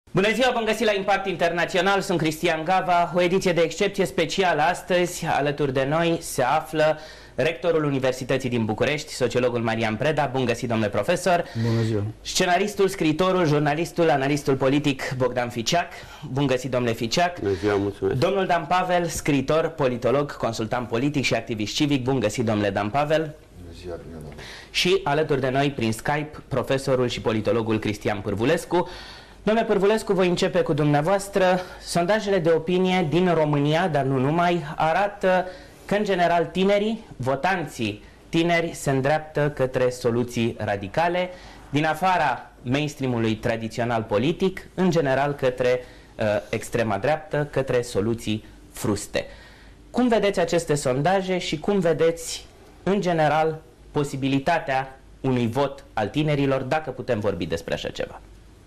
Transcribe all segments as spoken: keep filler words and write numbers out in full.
Bună ziua, bun găsit la Impact Internațional, sunt Cristian Gava, o ediție de excepție specială astăzi. Alături de noi se află rectorul Universității din București, sociologul Marian Preda. Bun găsit, domnule profesor. Bună ziua. Scenaristul, scriitorul, jurnalistul, analistul politic Bogdan Ficiac. Bun găsit, domnule Ficiac. Bună ziua, mulțumesc. Domnul Dan Pavel, scriitor, politolog, consultant politic și activist civic. Bun găsit, domnule Dan Pavel. Bună ziua, bine, domnule. Și alături de noi, prin Skype, profesorul și politologul Cristian Pârvulescu. Domnule Pârvulescu, voi începe cu dumneavoastră. Sondajele de opinie din România, dar nu numai, arată că, în general, tinerii, votanții tineri, se îndreaptă către soluții radicale, din afara mainstream-ului tradițional politic, în general către uh, extrema dreaptă, către soluții fruste. Cum vedeți aceste sondaje și cum vedeți, în general, posibilitatea unui vot al tinerilor, dacă putem vorbi despre așa ceva?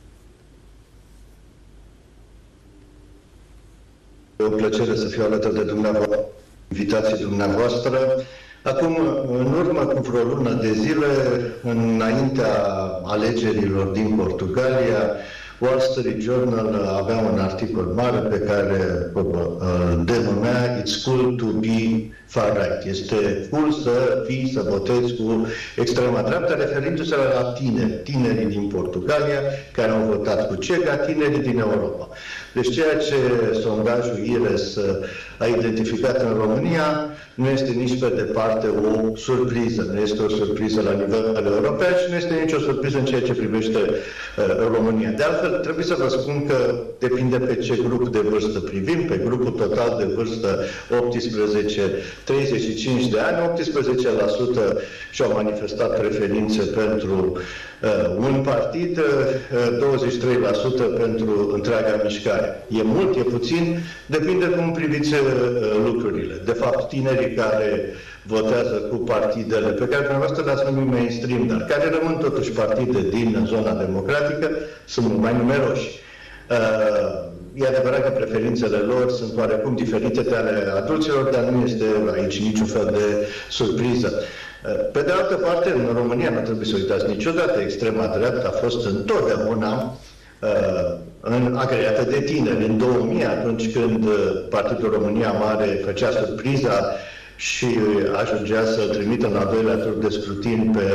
E o plăcere să fiu alături de dumneavoastră, invitații dumneavoastră. Acum, în urmă cu vreo lună de zile, înaintea alegerilor din Portugalia, Wall Street Journal avea un articol mare pe care îl denumea It's cool to be far right. Este cool să fii, să votezi cu extrema dreaptă, referindu-se la tineri, tinerii din Portugalia, care au votat cu CEGA, tinerii din Europa. Deci ceea ce sondajul I R E S a identificat în România nu este nici pe departe o surpriză. Nu este o surpriză la nivel european și nu este nicio surpriză în ceea ce privește uh, România. De altfel, trebuie să vă spun că depinde pe ce grup de vârstă privim. Pe grupul total de vârstă optsprezece treizeci și cinci de ani, optsprezece la sută și-au manifestat preferințe pentru uh, un partid, uh, douăzeci și trei la sută pentru întreaga mișcare. E mult, e puțin, depinde cum priviți uh, lucrurile. De fapt, tinerii care votează cu partidele pe care dumneavoastră le-ați numit mainstream, dar care rămân totuși partide din zona democratică, sunt mult mai numeroși. Uh, E adevărat că preferințele lor sunt oarecum diferite de ale adulților, dar nu este aici niciun fel de surpriză. Pe de altă parte, în România, nu trebuie să uitați niciodată, extrema dreaptă a fost întotdeauna uh, în agreată de tineri. În două mii, atunci când Partidul România Mare făcea surpriza și ajungea să-l trimită în al doilea tur de scrutin pe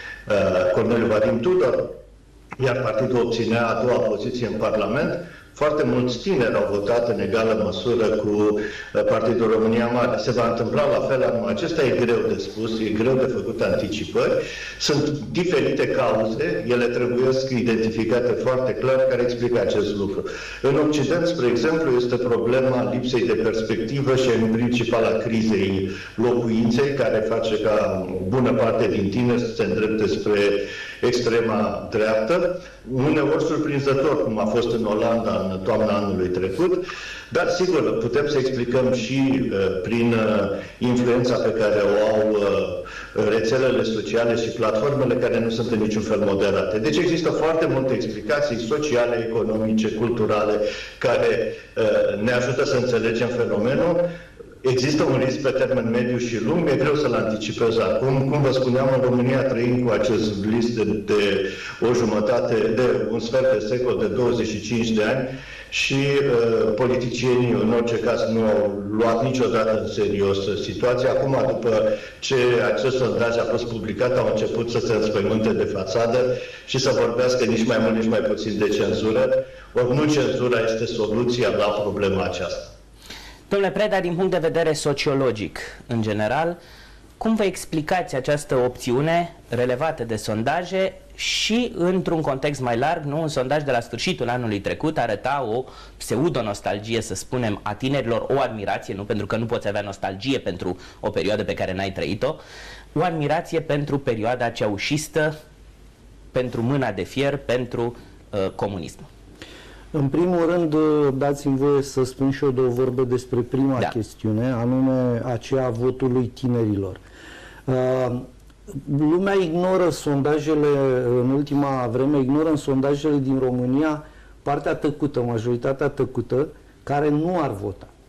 uh, Corneliu Vadim Tudor, iar partidul obținea a doua poziție în Parlament, foarte mulți tineri au votat în egală măsură cu Partidul România Mare. Se va întâmpla la fel anul acesta, e greu de spus, e greu de făcut anticipări. Sunt diferite cauze, ele trebuie identificate foarte clar, care explică acest lucru. În Occident, spre exemplu, este problema lipsei de perspectivă și în principal a crizei locuinței, care face ca bună parte din tineri să se îndrepte spre extrema dreaptă, uneori surprinzător, cum a fost în Olanda în toamna anului trecut, dar sigur putem să explicăm și uh, prin uh, influența pe care o au uh, rețelele sociale și platformele care nu sunt în niciun fel moderate. Deci există foarte multe explicații sociale, economice, culturale, care uh, ne ajută să înțelegem fenomenul. Există un risc pe termen mediu și lung, e greu să-l anticipez acum. Cum vă spuneam, în România trăim cu acest list de, de o jumătate, de un sfert de secol, de douăzeci și cinci de ani și uh, politicienii, în orice caz, nu au luat niciodată în serios situația. Acum, după ce acest sondaj a fost publicat, au început să se înspăimânte de fațadă și să vorbească nici mai mult, nici mai puțin de cenzură. Ori nu cenzura este soluția la problema aceasta. Domnule Preda, din punct de vedere sociologic, în general, cum vă explicați această opțiune relevată de sondaje și, într-un context mai larg, nu, un sondaj de la sfârșitul anului trecut arăta o pseudo-nostalgie, să spunem, a tinerilor, o admirație, nu, pentru că nu poți avea nostalgie pentru o perioadă pe care n-ai trăit-o, o admirație pentru perioada ceaușistă, pentru mâna de fier, pentru uh, comunism. În primul rând, dați-mi voie să spun și eu două vorbe despre prima da. chestiune, anume aceea a votului tinerilor. Uh, lumea ignoră sondajele, în ultima vreme, ignoră în sondajele din România partea tăcută, majoritatea tăcută, care nu ar vota.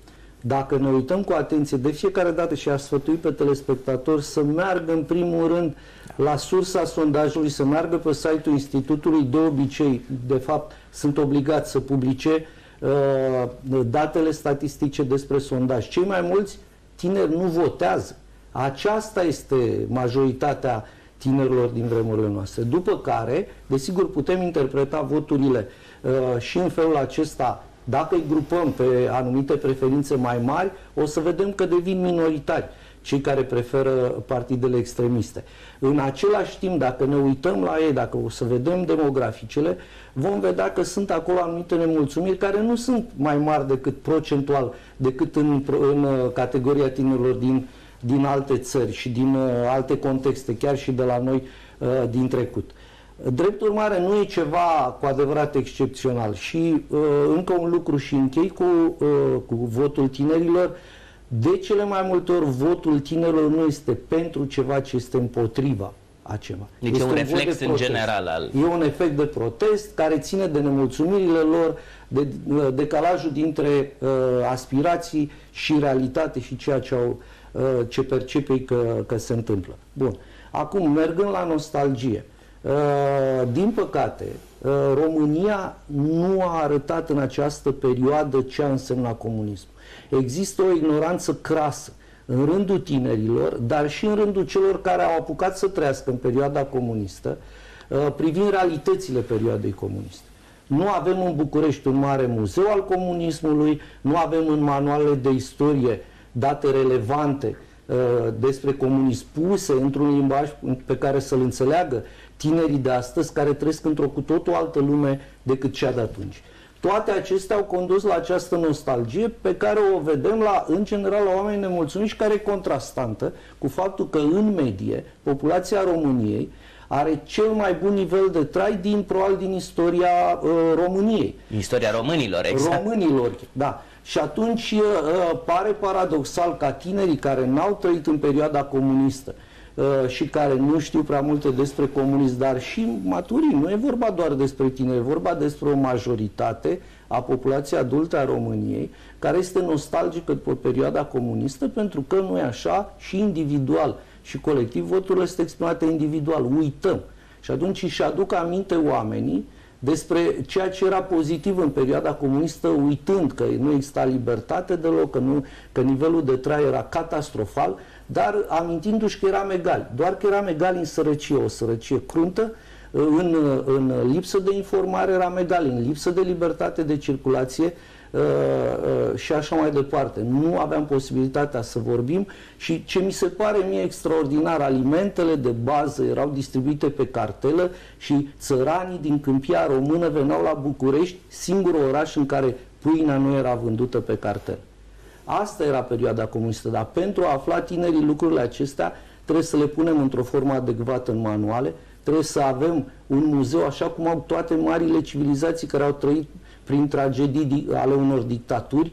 dacă ne uităm cu atenție de fiecare dată și aș sfătui pe telespectatori să meargă în primul rând la sursa sondajului, să meargă pe site-ul Institutului, de obicei, de fapt, sunt obligați să publice uh, datele statistice despre sondaj. Cei mai mulți tineri nu votează. Aceasta este majoritatea tinerilor din vremurile noastre. După care, desigur, putem interpreta voturile uh, și în felul acesta. Dacă îi grupăm pe anumite preferințe mai mari, o să vedem că devin minoritari cei care preferă partidele extremiste. În același timp, dacă ne uităm la ei, dacă o să vedem demograficele, vom vedea că sunt acolo anumite nemulțumiri care nu sunt mai mari decât procentual, decât în, în categoria tinerilor din, din alte țări și din uh, alte contexte, chiar și de la noi uh, din trecut. Drept urmare, nu e ceva cu adevărat excepțional și uh, încă un lucru și închei cu, uh, cu votul tinerilor. De cele mai multe ori, votul tinerilor nu este pentru ceva, ci este împotriva a ceva. Deci este e un, un reflex de în general al... E un efect de protest care ține de nemulțumirile lor, de uh, decalajul dintre uh, aspirații și realitate și ceea ce, au, uh, ce percepe că, că se întâmplă. Bun. Acum, mergând la nostalgie, Uh, din păcate, uh, România nu a arătat în această perioadă ce a însemnat comunismul. Există o ignoranță crasă în rândul tinerilor, dar și în rândul celor care au apucat să trăiască în perioada comunistă, uh, privind realitățile perioadei comuniste. Nu avem în București un mare muzeu al comunismului, nu avem în manualele de istorie date relevante uh, despre comunism puse într-un limbaj pe care să-l înțeleagă tinerii de astăzi, care trăiesc într-o cu totul altă lume decât cea de atunci. Toate acestea au condus la această nostalgie pe care o vedem la, în general, la oameni nemulțumiți, care e contrastantă cu faptul că, în medie, populația României are cel mai bun nivel de trai din, probabil, din istoria uh, României. Istoria românilor, exact. Românilor, da. Și atunci uh, pare paradoxal ca tinerii care n-au trăit în perioada comunistă Uh, și care nu știu prea multe despre comunism, dar și maturii. Nu e vorba doar despre tineri, e vorba despre o majoritate a populației adulte a României care este nostalgică după perioada comunistă, pentru că nu e așa și individual și colectiv voturile sunt exprimate individual. Uităm. Și atunci își aduc aminte oamenii despre ceea ce era pozitiv în perioada comunistă, uitând că nu exista libertate deloc, că, nu, că nivelul de trai era catastrofal, dar amintindu-și că eram egali. Doar că eram egali în sărăcie, o sărăcie cruntă, în, în lipsă de informare eram egali, în lipsă de libertate de circulație uh, uh, și așa mai departe. Nu aveam posibilitatea să vorbim și ce mi se pare mie extraordinar, alimentele de bază erau distribuite pe cartelă și țăranii din câmpia română veneau la București, singurul oraș în care pâinea nu era vândută pe cartelă. Asta era perioada comunistă, dar pentru a afla tinerii lucrurile acestea, trebuie să le punem într-o formă adecvată în manuale, trebuie să avem un muzeu, așa cum au toate marile civilizații care au trăit prin tragedii ale unor dictaturi,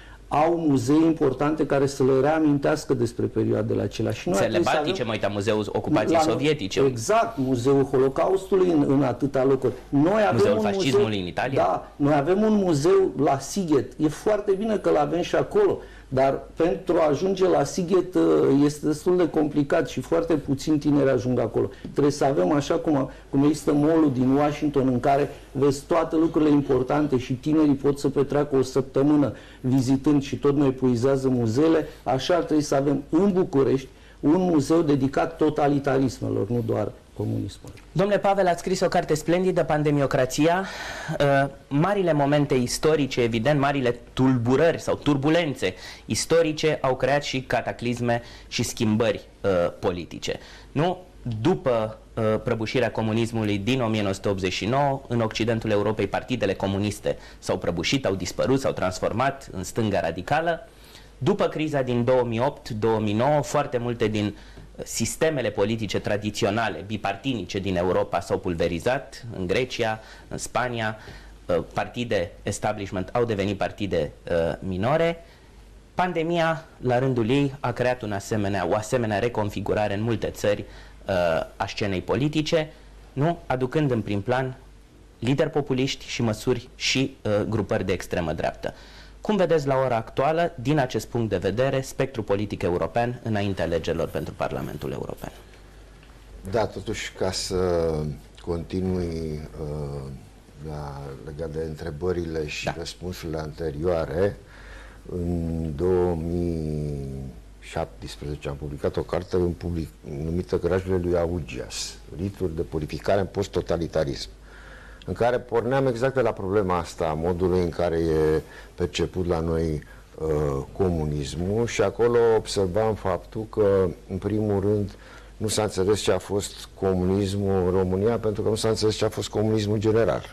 au muzee importante care să le reamintească despre perioadele acelea. Țările Baltice, mă uitam, muzeul ocupației sovietice. Exact, muzeul Holocaustului în, în atâtea locuri. Noi avem muzeul un fascismului muzeu, în Italia? Da, noi avem un muzeu la Sighet. E foarte bine că l-avem și acolo, dar pentru a ajunge la Sighet este destul de complicat și foarte puțini tineri ajung acolo. Trebuie să avem, așa cum, cum există mall-ul din Washington, în care vezi toate lucrurile importante și tinerii pot să petreacă o săptămână vizitând și tot mai epuizează muzeele, așa ar trebui să avem în București un muzeu dedicat totalitarismelor, nu doar comunismul. Domnule Pavel, ați scris o carte splendidă, Pandemiocrația. Uh, marile momente istorice, evident, marile tulburări sau turbulențe istorice au creat și cataclisme și schimbări uh, politice. Nu? După uh, prăbușirea comunismului din o mie nouă sute optzeci și nouă, în Occidentul Europei, partidele comuniste s-au prăbușit, au dispărut, s-au transformat în stânga radicală. După criza din două mii opt două mii nouă, foarte multe din sistemele politice tradiționale, bipartinice din Europa s-au pulverizat, în Grecia, în Spania, partide establishment au devenit partide minore. Pandemia, la rândul ei, a creat un asemenea, o asemenea reconfigurare în multe țări a scenei politice, nu? Aducând în prim plan lideri populiști și măsuri și grupări de extremă dreaptă. Cum vedeți la ora actuală, din acest punct de vedere, spectrul politic european înainte alegerilor pentru Parlamentul European? Da, totuși, ca să continui uh, la, legat de întrebările și da. răspunsurile anterioare, în două mii șaptesprezece am publicat o carte în public, numită Grajele lui Augias, rituri de purificare în post-totalitarism, în care porneam exact de la problema asta, modului în care e perceput la noi uh, comunismul, și acolo observam faptul că, în primul rând, nu s-a înțeles ce a fost comunismul în România, pentru că nu s-a înțeles ce a fost comunismul în general.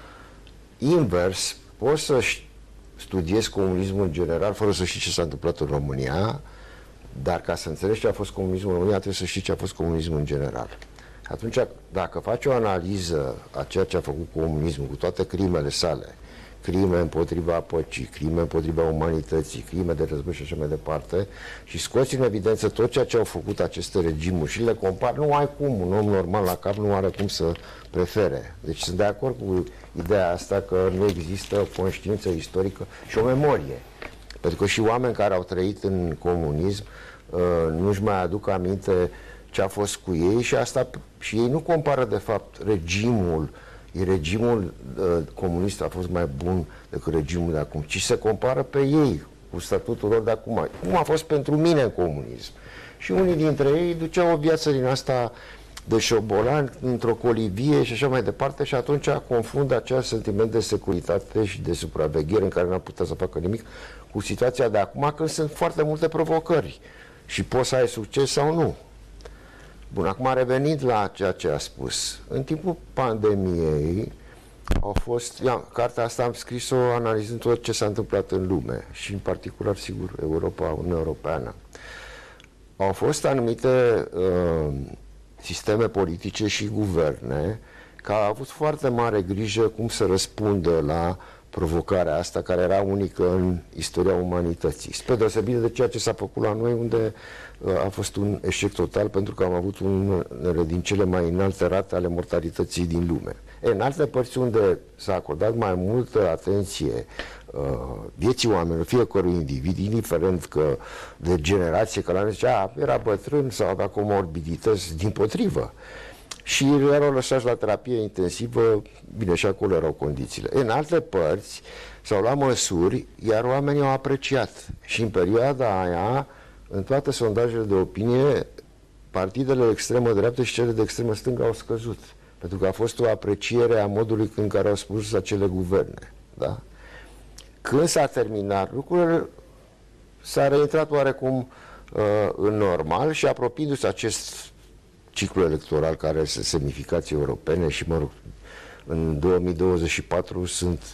Invers, poți să studiezi comunismul în general fără să știi ce s-a întâmplat în România, dar ca să înțelegi ce a fost comunismul în România, trebuie să știi ce a fost comunismul în general. Atunci, dacă faci o analiză a ceea ce a făcut comunismul, cu toate crimele sale, crime împotriva păcii, crime împotriva umanității, crime de război și așa mai departe, și scoți în evidență tot ceea ce au făcut aceste regimuri și le compari, nu ai cum, un om normal la cap nu are cum să prefere. Deci sunt de acord cu ideea asta că nu există o conștiință istorică și o memorie. Pentru că și oameni care au trăit în comunism uh, nu-și mai aduc aminte ce a fost cu ei, și asta și ei nu compară de fapt regimul regimul uh, comunist a fost mai bun decât regimul de acum, ci se compară pe ei cu statutul lor de acum. Cum a fost pentru mine în comunism? Și unii dintre ei duceau o viață din asta de șobolan, într-o colivie și așa mai departe, și atunci confundă acel sentiment de securitate și de supraveghere în care n-a putea să facă nimic cu situația de acum, când sunt foarte multe provocări și poți să ai succes sau nu. Bun, acum revenind la ceea ce a spus, în timpul pandemiei au fost, ia, cartea asta am scris-o analizând tot ce s-a întâmplat în lume și în particular, sigur, Europa, Uniunea Europeană. Au fost anumite uh, sisteme politice și guverne care au avut foarte mare grijă cum să răspundă la provocarea asta, care era unică în istoria umanității. Spre deosebire de ceea ce s-a făcut la noi, unde uh, a fost un eșec total, pentru că am avut unele din cele mai înalte rate ale mortalității din lume. E, în alte părți unde s-a acordat mai multă atenție uh, vieții oamenilor, fiecărui individ, indiferent că de generație, că la noi zicea, era bătrân sau avea comorbidități, dimpotrivă. Și erau lăsați la terapie intensivă, bine, și acolo erau condițiile. În alte părți s-au luat măsuri, iar oamenii au apreciat. Și în perioada aia, în toate sondajele de opinie, partidele de extremă dreaptă și cele de extremă stângă au scăzut. Pentru că a fost o apreciere a modului în care au spus acele guverne. Da? Când s-a terminat lucrurile, s-a reintrat oarecum uh, în normal și, apropiindu-se acest ciclu electoral care are semnificații europene și, mă rog, în două mii douăzeci și patru sunt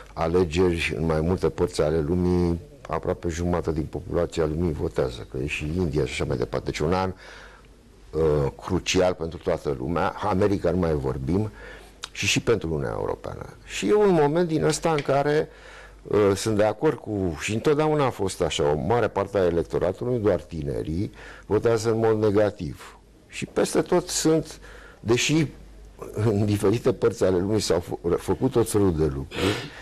alegeri în mai multe părți ale lumii, aproape jumătate din populația lumii votează, că e și India și așa mai departe. Deci un an uh, crucial pentru toată lumea, America nu mai vorbim, și și pentru Uniunea Europeană. Și e un moment din ăsta în care uh, sunt de acord cu, și întotdeauna a fost așa, o mare parte a electoratului, nu doar tinerii, votează în mod negativ. Și peste tot sunt, deși în diferite părți ale lumii s-au făcut tot felul de lucruri,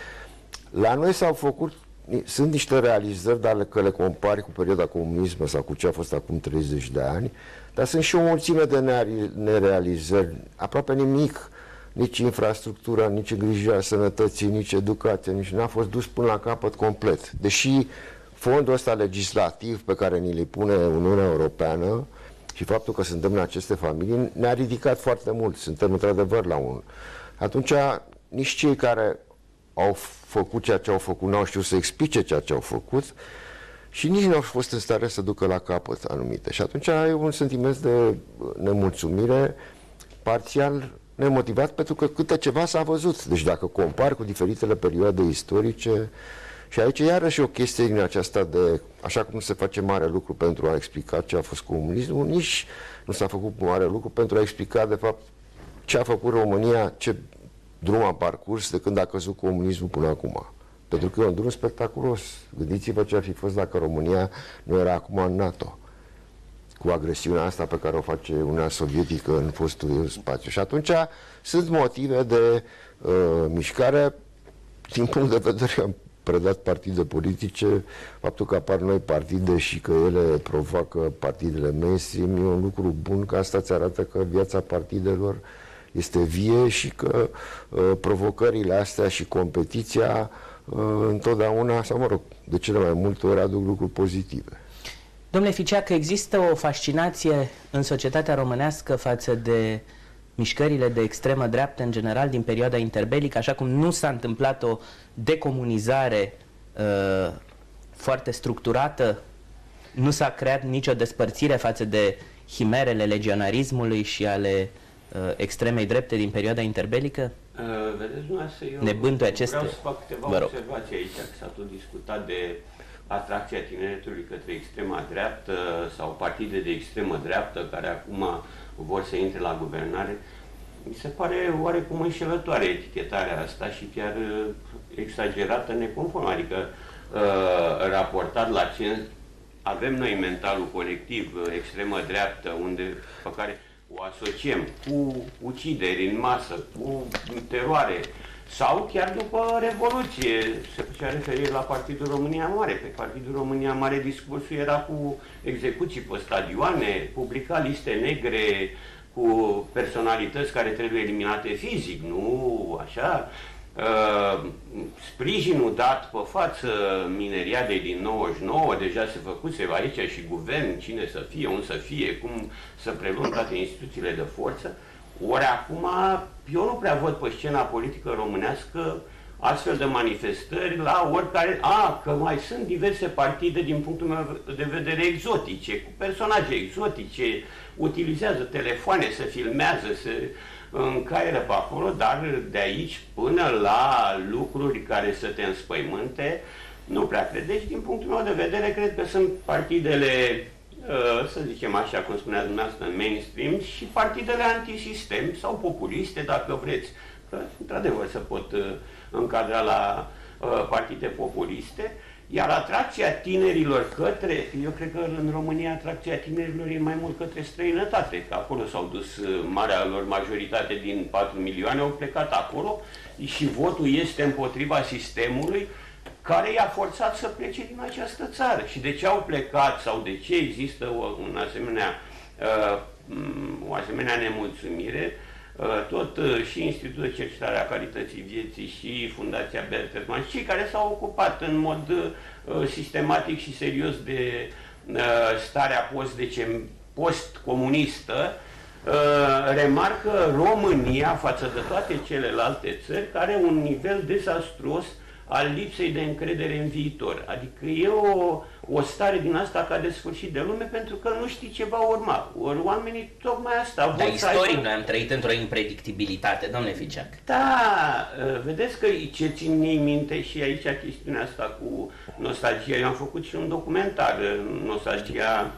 la noi s-au făcut, sunt niște realizări, dar că le compari cu perioada comunismă sau cu ce a fost acum treizeci de ani, dar sunt și o mulțime de nerealizări, aproape nimic, nici infrastructura, nici îngrijirea sănătății, nici educație, nici n-a fost dus până la capăt complet. Deși fondul ăsta legislativ pe care ni-l pune Uniunea Europeană și faptul că suntem în aceste familii ne-a ridicat foarte mult. Suntem într-adevăr la un... Atunci, nici cei care au făcut ceea ce au făcut n-au știut să explice ceea ce au făcut și nici nu au fost în stare să ducă la capăt anumite. Și atunci ai un sentiment de nemulțumire parțial nemotivat, pentru că câte ceva s-a văzut. Deci dacă compar cu diferitele perioade istorice, și aici iarăși o chestie din aceasta de, așa cum se face mare lucru pentru a explica ce a fost comunismul, nici nu s-a făcut mare lucru pentru a explica de fapt ce a făcut România, ce drum a parcurs de când a căzut comunismul până acum. Pentru că e un drum spectaculos. Gândiți-vă ce ar fi fost dacă România nu era acum în NATO, cu agresiunea asta pe care o face Uniunea Sovietică în fostul spațiu. Și atunci sunt motive de uh, mișcare din punct de vedere predat partide politice, faptul că apar noi partide și că ele provoacă partidele mainstream e un lucru bun, că asta îți arată că viața partidelor este vie și că uh, provocările astea și competiția uh, întotdeauna, sau mă rog, de cele mai multe ori aduc lucruri pozitive. Domnule Ficeac, există o fascinație în societatea românească față de mișcările de extremă dreaptă în general din perioada interbelică, așa cum nu s-a întâmplat o decomunizare uh, foarte structurată, nu s-a creat nicio despărțire față de himerele legionarismul și ale uh, extremei drepte din perioada interbelică? Uh, vedeți, dumneavoastră, eu ne bântuie aceste... vreau să fac câteva observații aici, că s-a tot discutat de atracția tineretului către extrema dreaptă sau partide de extremă dreaptă care acum vor să intre la guvernare. Mi se pare oarecum înșelătoare etichetarea asta și chiar exagerată, neconformă. Adică uh, raportat la ce avem noi mentalul colectiv, extremă dreaptă, unde, pe care o asociem cu ucideri în masă, cu teroare, sau chiar după Revoluție, se făcea referire la Partidul România Mare. Pe Partidul România Mare discursul era cu execuții pe stadioane, publica liste negre cu personalități care trebuie eliminate fizic, nu așa? Uh, sprijinul dat pe față mineriadei din nouăzeci și nouă, deja se făcuse aici și guvern, cine să fie, unde să fie, cum să preluăm toate instituțiile de forță. Ori acum, eu nu prea văd pe scena politică românească astfel de manifestări la oricare... A, că mai sunt diverse partide din punctul meu de vedere exotice, cu personaje exotice, utilizează telefoane, se filmează, se încaieră pe acolo, dar de aici până la lucruri care să te înspăimânte, nu prea cred. Deci, din punctul meu de vedere, cred că sunt partidele, să zicem așa, cum spunea dumneavoastră, în mainstream și partidele antisistem sau populiste, dacă vreți. Că, într-adevăr, se pot încadra la partide populiste, iar atracția tinerilor către, eu cred că în România atracția tinerilor e mai mult către străinătate, că acolo s-au dus marea lor majoritate din patru milioane, au plecat acolo și votul este împotriva sistemului care i-a forțat să plece din această țară. Și de ce au plecat sau de ce există o, un asemenea, uh, o asemenea nemulțumire, uh, tot uh, și Institutul de Cercetare a Calității Vieții și Fundația Bertelsmann, cei care s-au ocupat în mod uh, sistematic și serios de uh, starea post-decem, post-comunistă, uh, remarcă România față de toate celelalte țări care are un nivel dezastruos al lipsei de încredere în viitor. Adică e o, o stare din asta ca de sfârșit de lume, pentru că nu știi ce va urma. Ori oamenii tocmai asta... Dar istoric noi am trăit într-o impredictibilitate, domnule Ficeac. Da, vedeți că ce țin ei minte și aici chestiunea asta cu nostalgia. Eu am făcut și un documentar, nostalgia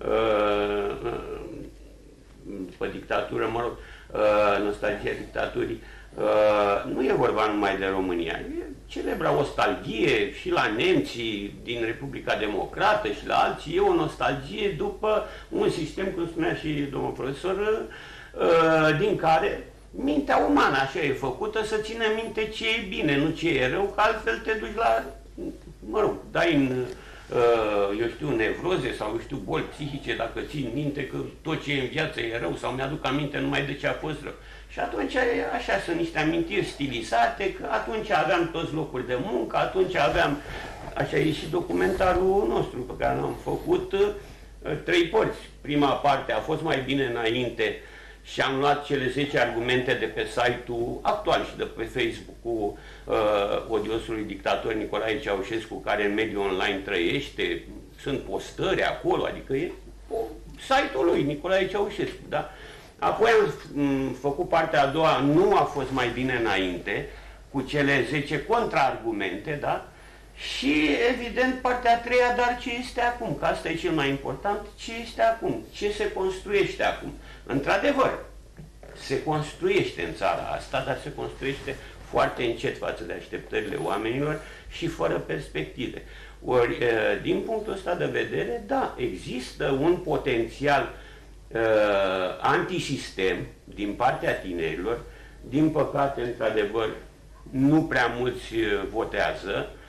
pe dictatură, mă rog, nostalgia dictaturii. Uh, nu e vorba numai de România, e celebra nostalgie și la nemții din Republica Democrată și la alții, e o nostalgie după un sistem, cum spunea și domnul profesor, uh, din care mintea umană așa e făcută să țină minte ce e bine, nu ce e rău, că altfel te duci la, mă rog, dai în, uh, eu știu, nevroze sau, eu știu, boli psihice dacă ții minte că tot ce e în viață e rău sau mi-aduc aminte numai de ce a fost rău. Și atunci, așa, sunt niște amintiri stilizate, că atunci aveam toți locuri de muncă, atunci aveam, așa e și documentarul nostru pe care l-am făcut, trei părți. Prima parte a fost mai bine înainte și am luat cele zece argumente de pe site-ul actual și de pe Facebook-ul uh, odiosului dictator Nicolae Ceaușescu, care în mediul online trăiește, sunt postări acolo, adică e o, site-ul lui Nicolae Ceaușescu, da? Apoi am făcut partea a doua, nu a fost mai bine înainte, cu cele zece contraargumente, da? Și, evident, partea a treia, dar ce este acum? Că asta e cel mai important, ce este acum? Ce se construiește acum? Într-adevăr, se construiește în țara asta, dar se construiește foarte încet față de așteptările oamenilor și fără perspective. Ori, din punctul ăsta de vedere, da, există un potențial Uh, antisistem din partea tinerilor. Din păcate, într-adevăr, nu prea mulți uh, votează.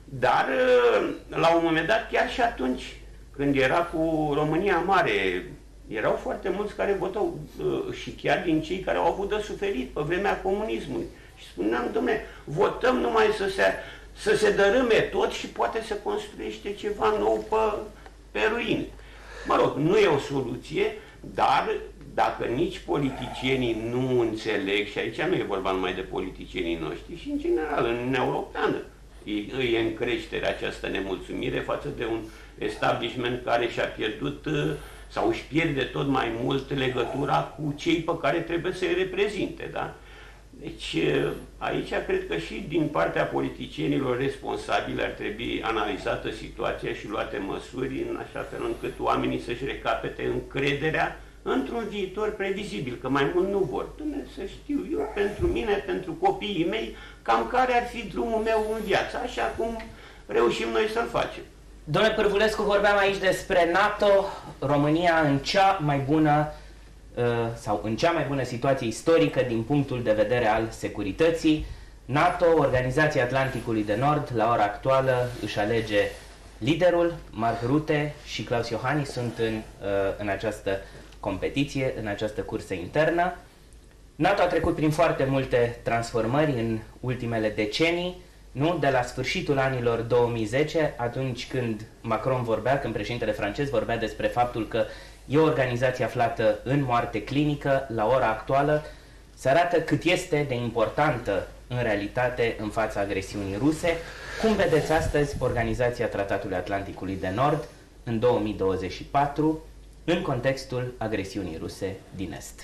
Dar la un moment dat, chiar și atunci, când era cu România Mare, erau foarte mulți care votau și chiar din cei care au avut de suferit pe vremea comunismului. Și spuneam, dom'le, votăm numai să se, să se dărâme tot și poate se construiește ceva nou pe, pe ruine. Mă rog, nu e o soluție, dar dacă nici politicienii nu înțeleg, și aici nu e vorba numai de politicienii noștri, și în general în Uniunea Europeană, îi e în creștere această nemulțumire față de un establishment care și-a pierdut sau își pierde tot mai mult legătura cu cei pe care trebuie să-i reprezinte. Da? Deci aici cred că și din partea politicienilor responsabili ar trebui analizată situația și luate măsuri în așa fel încât oamenii să-și recapete încrederea într-un viitor previzibil, că mai mult nu vor. Dumnezeu, să știu eu, pentru mine, pentru copiii mei, cam care ar fi drumul meu în viață, așa cum reușim noi să-l facem. Domnule Pârvulescu, vorbeam aici despre NATO, România în cea mai bună sau în cea mai bună situație istorică din punctul de vedere al securității. NATO, Organizația Atlanticului de Nord, la ora actuală își alege liderul. Mark Rutte și Klaus Iohannis sunt în, în această competiție, în această cursă internă. NATO a trecut prin foarte multe transformări în ultimele decenii, nu? De la sfârșitul anilor două mii zece, atunci când Macron vorbea, când președintele francez vorbea despre faptul că e o organizație aflată în moarte clinică, la ora actuală se arată cât este de importantă în realitate în fața agresiunii ruse. Cum vedeți astăzi Organizația Tratatului Atlanticului de Nord în două mii douăzeci și patru în contextul agresiunii ruse din Est?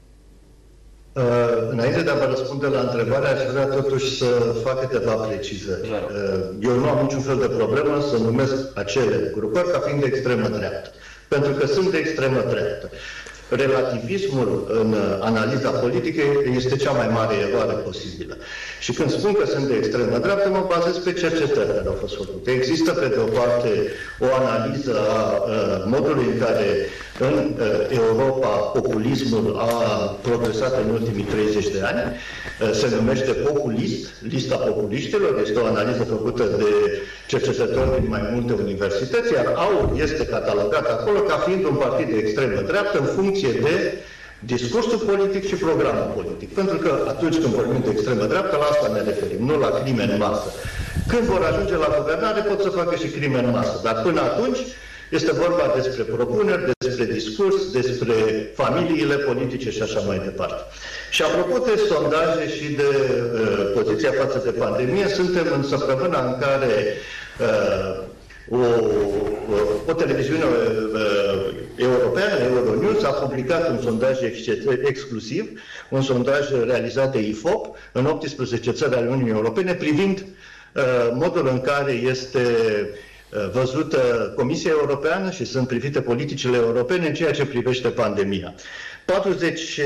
Uh, înainte de a vă răspunde la întrebare, aș vrea totuși să fac câteva precizări. Uh, eu nu am niciun fel de problemă să numesc acele grupări ca fiind de extremă dreaptă, pentru că sunt de extremă dreaptă. Relativismul în analiza politică este cea mai mare eroare posibilă. Și când spun că sunt de extremă dreaptă, mă bazez pe cercetări care au fost făcute. Există, pe de o parte, o analiză a uh, modului în care în uh, Europa populismul a progresat în ultimii treizeci de ani. Uh, se numește Populist, lista populiștilor. Este o analiză făcută de cercetători din mai multe universități, iar A U R este catalogat acolo ca fiind un partid de extremă dreaptă în funcție de discursul politic și programul politic. Pentru că atunci când vorbim de extremă dreaptă, la asta ne referim, nu la crime în masă. Când vor ajunge la guvernare, pot să facă și crime în masă. Dar până atunci este vorba despre propuneri, despre discurs, despre familiile politice și așa mai departe. Și apropo de sondaje și de uh, poziția față de pandemie, suntem în săptămâna în care uh, O, o televiziune uh, europeană, Euronews, a publicat un sondaj exclusiv, un sondaj realizat de I F O P în optsprezece țări ale Uniunii Europene, privind uh, modul în care este uh, văzută Comisia Europeană și sunt privite politicile europene în ceea ce privește pandemia. patruzeci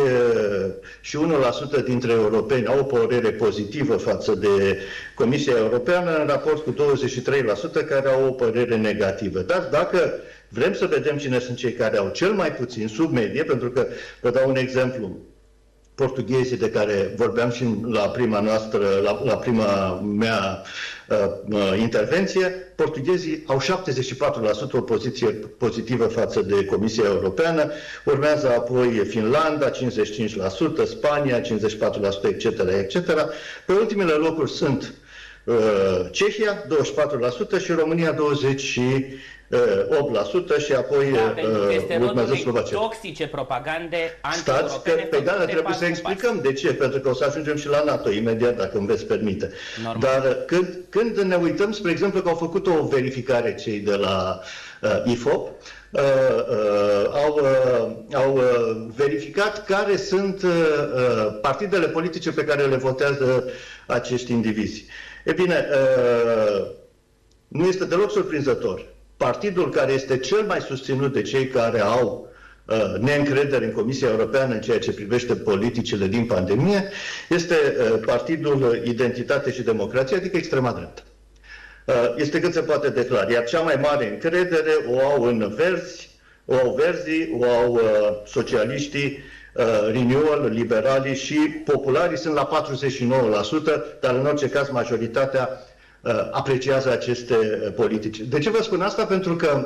și unu la sută dintre europeni au o părere pozitivă față de Comisia Europeană, în raport cu douăzeci și trei la sută care au o părere negativă. Dar dacă vrem să vedem cine sunt cei care au cel mai puțin sub medie, pentru că, vă dau un exemplu, portughezii de care vorbeam și la prima noastră, la, la prima mea uh, intervenție, portughezii au șaptezeci și patru la sută o poziție pozitivă față de Comisia Europeană, urmează apoi Finlanda, cincizeci și cinci la sută, Spania, cincizeci și patru la sută, et cetera, et cetera. Pe ultimele locuri sunt uh, Cehia, douăzeci și patru la sută și România, douăzeci și opt la sută și apoi da, uh, urmează Slovacia. Toxice propagande anti-europene. Stați că, pe da, trebuie să explicăm de ce, pentru că o să ajungem și la NATO imediat, dacă îmi veți permite. Normal. Dar când, când ne uităm, spre exemplu, că au făcut o verificare cei de la uh, I F O P, uh, uh, au, uh, au uh, verificat care sunt uh, partidele politice pe care le votează acești indivizi. E bine, uh, nu este deloc surprinzător. Partidul care este cel mai susținut de cei care au uh, neîncredere în Comisia Europeană în ceea ce privește politicile din pandemie este uh, Partidul Identitate și Democrație, adică extrema dreaptă. Uh, este cât se poate declara. Iar cea mai mare încredere o au în Verzi, o au Verzii, o au uh, socialiștii, uh, Renewal, liberalii și popularii sunt la patruzeci și nouă la sută, dar în orice caz majoritatea apreciază aceste politici. De ce vă spun asta? Pentru că,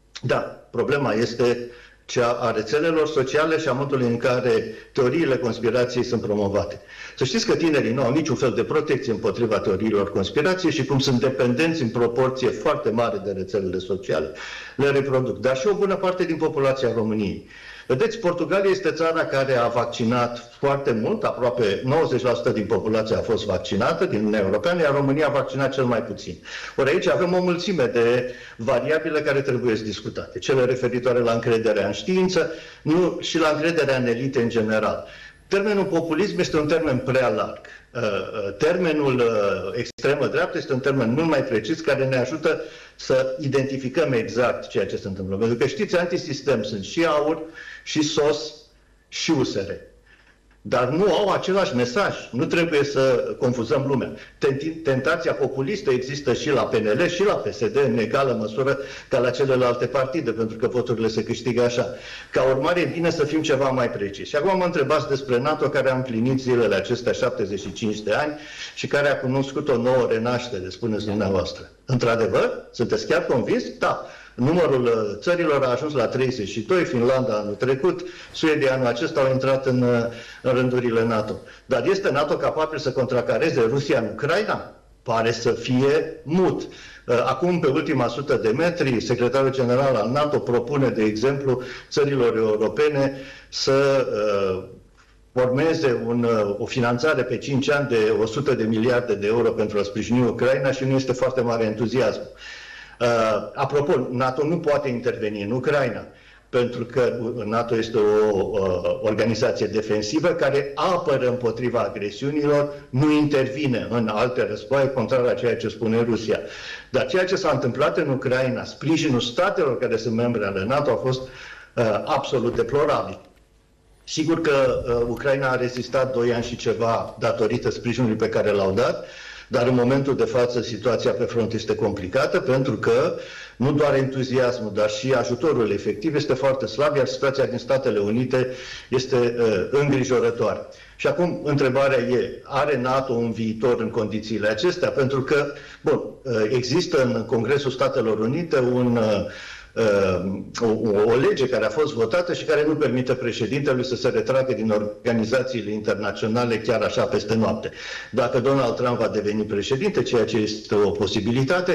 da, problema este cea a rețelelor sociale și a modului în care teoriile conspirației sunt promovate. Să știți că tinerii nu au niciun fel de protecție împotriva teoriilor conspirației și cum sunt dependenți în proporție foarte mare de rețelele sociale, le reproduc. Dar și o bună parte din populația României. Vedeți, Portugalia este țara care a vaccinat foarte mult, aproape nouăzeci la sută din populație a fost vaccinată din Uniunea Europeană, iar România a vaccinat cel mai puțin. Ori aici avem o mulțime de variabile care trebuie discutate. Cele referitoare la încrederea în știință, nu și la încrederea în elite în general. Termenul populism este un termen prea larg. Termenul extremă dreaptă este un termen mult mai precis care ne ajută să identificăm exact ceea ce se întâmplă. Pentru că știți, antisistem sunt și AUR, și S O S, și U S R. Dar nu au același mesaj. Nu trebuie să confuzăm lumea. Tentația populistă există și la P N L și la P S D în egală măsură ca la celelalte partide, pentru că voturile se câștigă așa. Ca urmare, e bine să fim ceva mai precis. Și acum mă întrebați despre NATO, care a împlinit zilele acestea șaptezeci și cinci de ani și care a cunoscut o nouă renaștere, spuneți dumneavoastră. Într-adevăr? Sunteți chiar convins? Da. Numărul țărilor a ajuns la treizeci și doi, Finlanda anul trecut, Suedia anul acesta au intrat în, în rândurile NATO. Dar este NATO capabil să contracareze Rusia în Ucraina? Pare să fie mut. Acum, pe ultima sută de metri, secretarul general al NATO propune, de exemplu, țărilor europene să uh, formeze un, o finanțare pe cinci ani de o sută de miliarde de euro pentru a sprijini Ucraina și nu este foarte mare entuziasm. Uh, apropo, NATO nu poate interveni în Ucraina, pentru că NATO este o uh, organizație defensivă care apără împotriva agresiunilor, nu intervine în alte războaie, contrar la ceea ce spune Rusia. Dar ceea ce s-a întâmplat în Ucraina, sprijinul statelor care sunt membre ale NATO, a fost uh, absolut deplorabil. Sigur că uh, Ucraina a rezistat doi ani și ceva datorită sprijinului pe care l-au dat, dar în momentul de față situația pe front este complicată pentru că nu doar entuziasmul, dar și ajutorul efectiv este foarte slab, iar situația din Statele Unite este uh, îngrijorătoare. Și acum întrebarea e, are NATO un viitor în condițiile acestea? Pentru că, bun, uh, există în Congresul Statelor Unite un... Uh, O, o lege care a fost votată și care nu permite președintelui să se retragă din organizațiile internaționale chiar așa peste noapte. Dacă Donald Trump va deveni președinte, ceea ce este o posibilitate,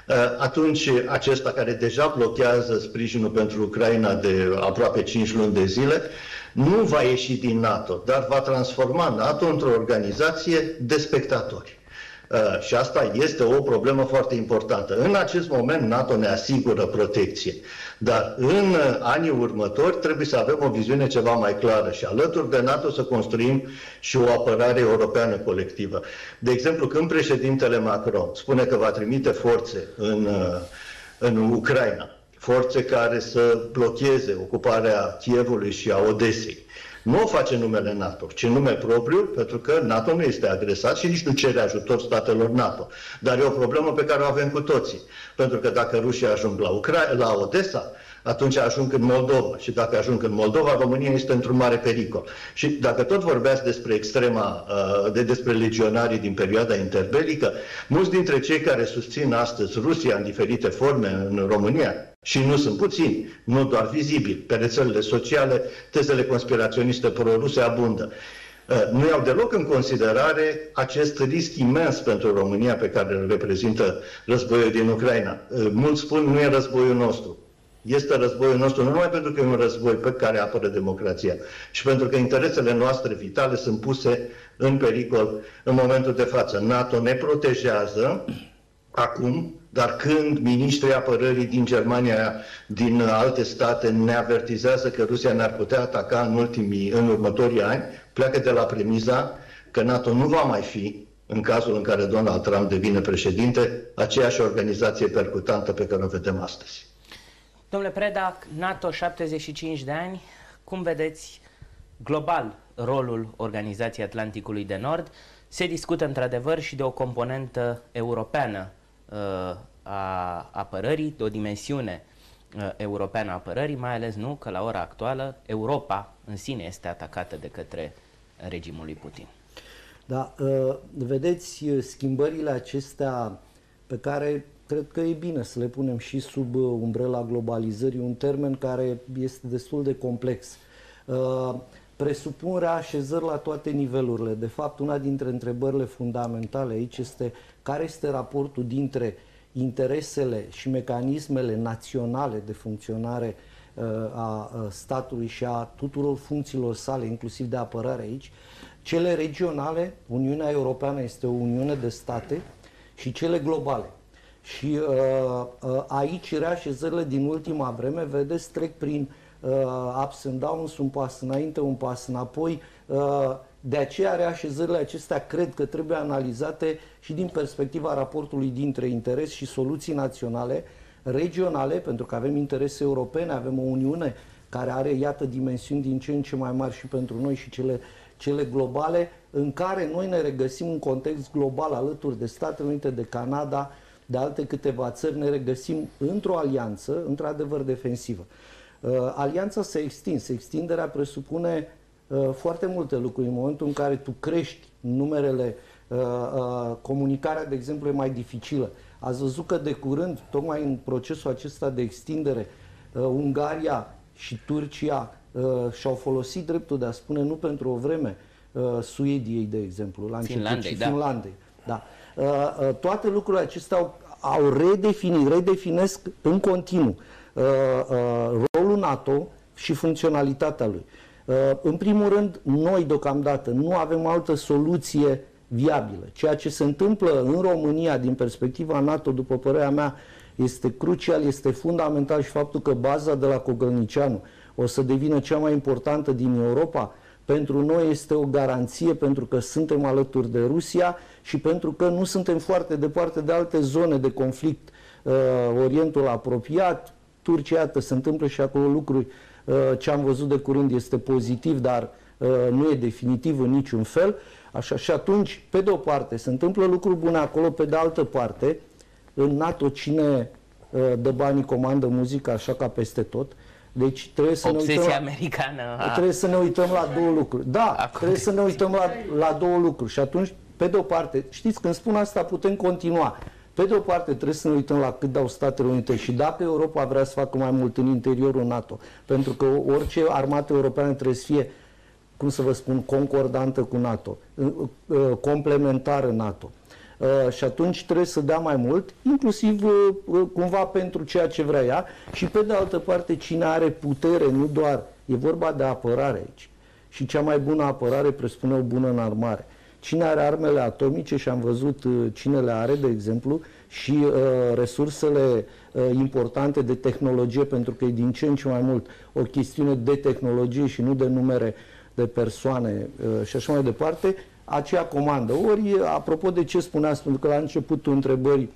atunci acesta care deja blochează sprijinul pentru Ucraina de aproape cinci luni de zile, nu va ieși din NATO, dar va transforma NATO într-o organizație de spectatori. Uh, și asta este o problemă foarte importantă. În acest moment NATO ne asigură protecție, dar în uh, anii următori trebuie să avem o viziune ceva mai clară și alături de NATO să construim și o apărare europeană colectivă. De exemplu, când președintele Macron spune că va trimite forțe în, uh, în Ucraina, forțe care să blocheze ocuparea Kievului și a Odesei, nu o face numele NATO, ci nume propriu, pentru că NATO nu este agresat și nici nu cere ajutor statelor NATO. Dar e o problemă pe care o avem cu toții. Pentru că dacă rușii ajung la, Ucra- la Odessa, atunci ajung în Moldova. Și dacă ajung în Moldova, România este într-un mare pericol. Și dacă tot vorbeați despre extrema, de despre legionarii din perioada interbelică, mulți dintre cei care susțin astăzi Rusia în diferite forme în România, și nu sunt puțini, nu doar vizibili, pe rețelele sociale, tezele conspiraționiste pro-ruse abundă. Nu iau deloc în considerare acest risc imens pentru România pe care îl reprezintă războiul din Ucraina. Mulți spun, nu e războiul nostru. Este războiul nostru nu numai pentru că e un război pe care apără democrația, ci pentru că interesele noastre vitale sunt puse în pericol în momentul de față. NATO ne protejează acum, dar când miniștrii apărării din Germania, din alte state ne avertizează că Rusia ne-ar putea ataca în, ultimii, în următorii ani, pleacă de la premiza că NATO nu va mai fi, în cazul în care Donald Trump devine președinte, aceeași organizație percutantă pe care o vedem astăzi. Domnule Preda, NATO șaptezeci și cinci de ani, cum vedeți global rolul Organizației Atlanticului de Nord? Se discută într-adevăr și de o componentă europeană uh, a apărării, de o dimensiune uh, europeană a apărării, mai ales nu că la ora actuală Europa în sine este atacată de către regimul lui Putin. Da, uh, vedeți, schimbările acestea pe care cred că e bine să le punem și sub umbrela globalizării, un termen care este destul de complex. Presupun reașezări la toate nivelurile. De fapt, una dintre întrebările fundamentale aici este care este raportul dintre interesele și mecanismele naționale de funcționare a statului și a tuturor funcțiilor sale, inclusiv de apărare aici, cele regionale, Uniunea Europeană este o uniune de state, și cele globale. Și uh, uh, aici reașezările din ultima vreme, vedeți, trec prin uh, ups and downs, un pas înainte, un pas înapoi. Uh, de aceea reașezările acestea cred că trebuie analizate și din perspectiva raportului dintre interes și soluții naționale, regionale, pentru că avem interese europene, avem o Uniune care are, iată, dimensiuni din ce în ce mai mari și pentru noi și cele, cele globale, în care noi ne regăsim în context global alături de Statele Unite, de Canada, de alte câteva țări, ne regăsim într-o alianță, într-adevăr defensivă. Uh, alianța s-a extins. Extinderea presupune uh, foarte multe lucruri. În momentul în care tu crești numerele, uh, uh, comunicarea, de exemplu, e mai dificilă. Ați văzut că de curând, tocmai în procesul acesta de extindere, uh, Ungaria și Turcia uh, și-au folosit dreptul de a spune nu pentru o vreme uh, Suediei, de exemplu, la început, Finlandei, și da. Finlandei. Da. Uh, uh, toate lucrurile acestea au, au redefinit, redefinesc în continuu uh, uh, rolul NATO și funcționalitatea lui. Uh, în primul rând, noi deocamdată nu avem altă soluție viabilă. Ceea ce se întâmplă în România din perspectiva NATO, după părerea mea, este crucial, este fundamental, și faptul că baza de la Cogălnicianu o să devină cea mai importantă din Europa, pentru noi este o garanție, pentru că suntem alături de Rusia și pentru că nu suntem foarte departe de alte zone de conflict. Uh, Orientul apropiat, Turcia, iată, se întâmplă și acolo lucruri. Uh, ce am văzut de curând este pozitiv, dar uh, nu e definitiv în niciun fel. Așa, și atunci, pe de o parte, se întâmplă lucruri bune acolo, pe de altă parte, în NATO cine uh, dă banii comandă muzica, așa ca peste tot. Deci trebuie să Obsesia ne uităm la, americană. A... Trebuie să ne uităm la două lucruri. Da, Acum trebuie să ne uităm la, la două lucruri. Și atunci, pe de o parte, știți, când spun asta putem continua. Pe de o parte trebuie să ne uităm la cât dau Statele Unite și dacă Europa vrea să facă mai mult în interiorul NATO. Pentru că orice armată europeană trebuie să fie, cum să vă spun, concordantă cu NATO, complementară NATO. Uh, și atunci trebuie să dea mai mult, inclusiv uh, cumva pentru ceea ce vrea ea, și pe de altă parte cine are putere, nu doar, e vorba de apărare aici. Și cea mai bună apărare presupune o bună înarmare. Cine are armele atomice, și am văzut uh, cine le are, de exemplu, și uh, resursele uh, importante de tehnologie, pentru că e din ce în ce mai mult o chestiune de tehnologie și nu de numere de persoane uh, și așa mai departe, aceea comandă. Ori, apropo de ce spuneați, pentru că la începutul întrebării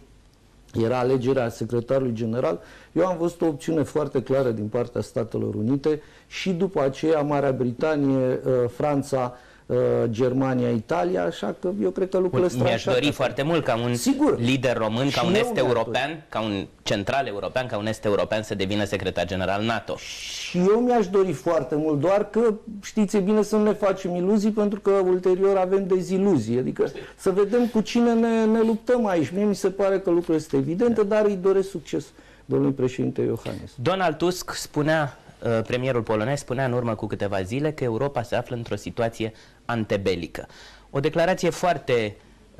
era alegerea secretarului general, eu am văzut o opțiune foarte clară din partea Statelor Unite și după aceea Marea Britanie, Franța, Germania, Italia, așa că eu cred că lucrurile sunt. Mi-aș dori foarte mult ca un Sigur. lider român, ca Și un eu est mi-aș european, dori. ca un central european, ca un est european să devină secretar general NATO. Și eu mi-aș dori foarte mult, doar că știți, e bine să nu ne facem iluzii, pentru că ulterior avem deziluzii. Adică să vedem cu cine ne, ne luptăm aici. Mie mi se pare că lucrul este evident, dar îi doresc succes domnului președinte Iohannis. Donald Tusk spunea, premierul polonez spunea în urmă cu câteva zile că Europa se află într-o situație antebelică. O declarație foarte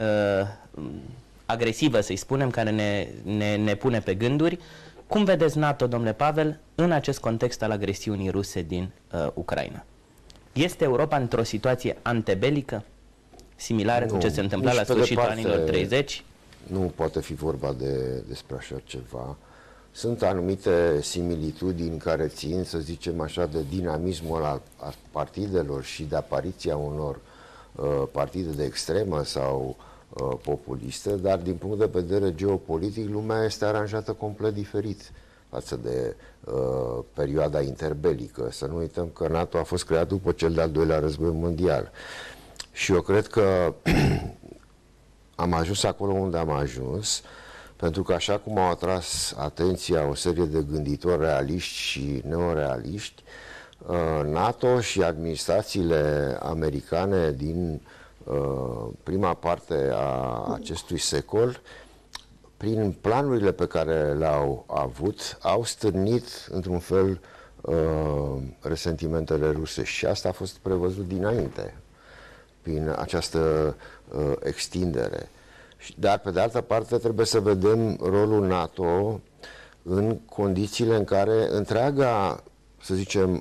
uh, agresivă, să-i spunem, care ne, ne, ne pune pe gânduri. Cum vedeți NATO, domnule Pavel, în acest context al agresiunii ruse din uh, Ucraina? Este Europa într-o situație antebelică, similară nu, cu ce se întâmpla la sfârșitul anilor treizeci? Nu poate fi vorba de, despre așa ceva. Sunt anumite similitudini care țin, să zicem așa, de dinamismul al partidelor și de apariția unor uh, partide de extremă sau uh, populiste, dar din punct de vedere geopolitic lumea este aranjată complet diferit față de uh, perioada interbelică. Să nu uităm că NATO a fost creat după cel de-al doilea război mondial. Și eu cred că am ajuns acolo unde am ajuns, pentru că așa cum au atras atenția o serie de gânditori realiști și neorealiști, NATO și administrațiile americane din prima parte a acestui secol prin planurile pe care le-au avut, au stârnit într-un fel uh, resentimentele ruse și asta a fost prevăzut dinainte prin această uh, extindere. Dar, pe de altă parte, trebuie să vedem rolul NATO în condițiile în care întreaga, să zicem,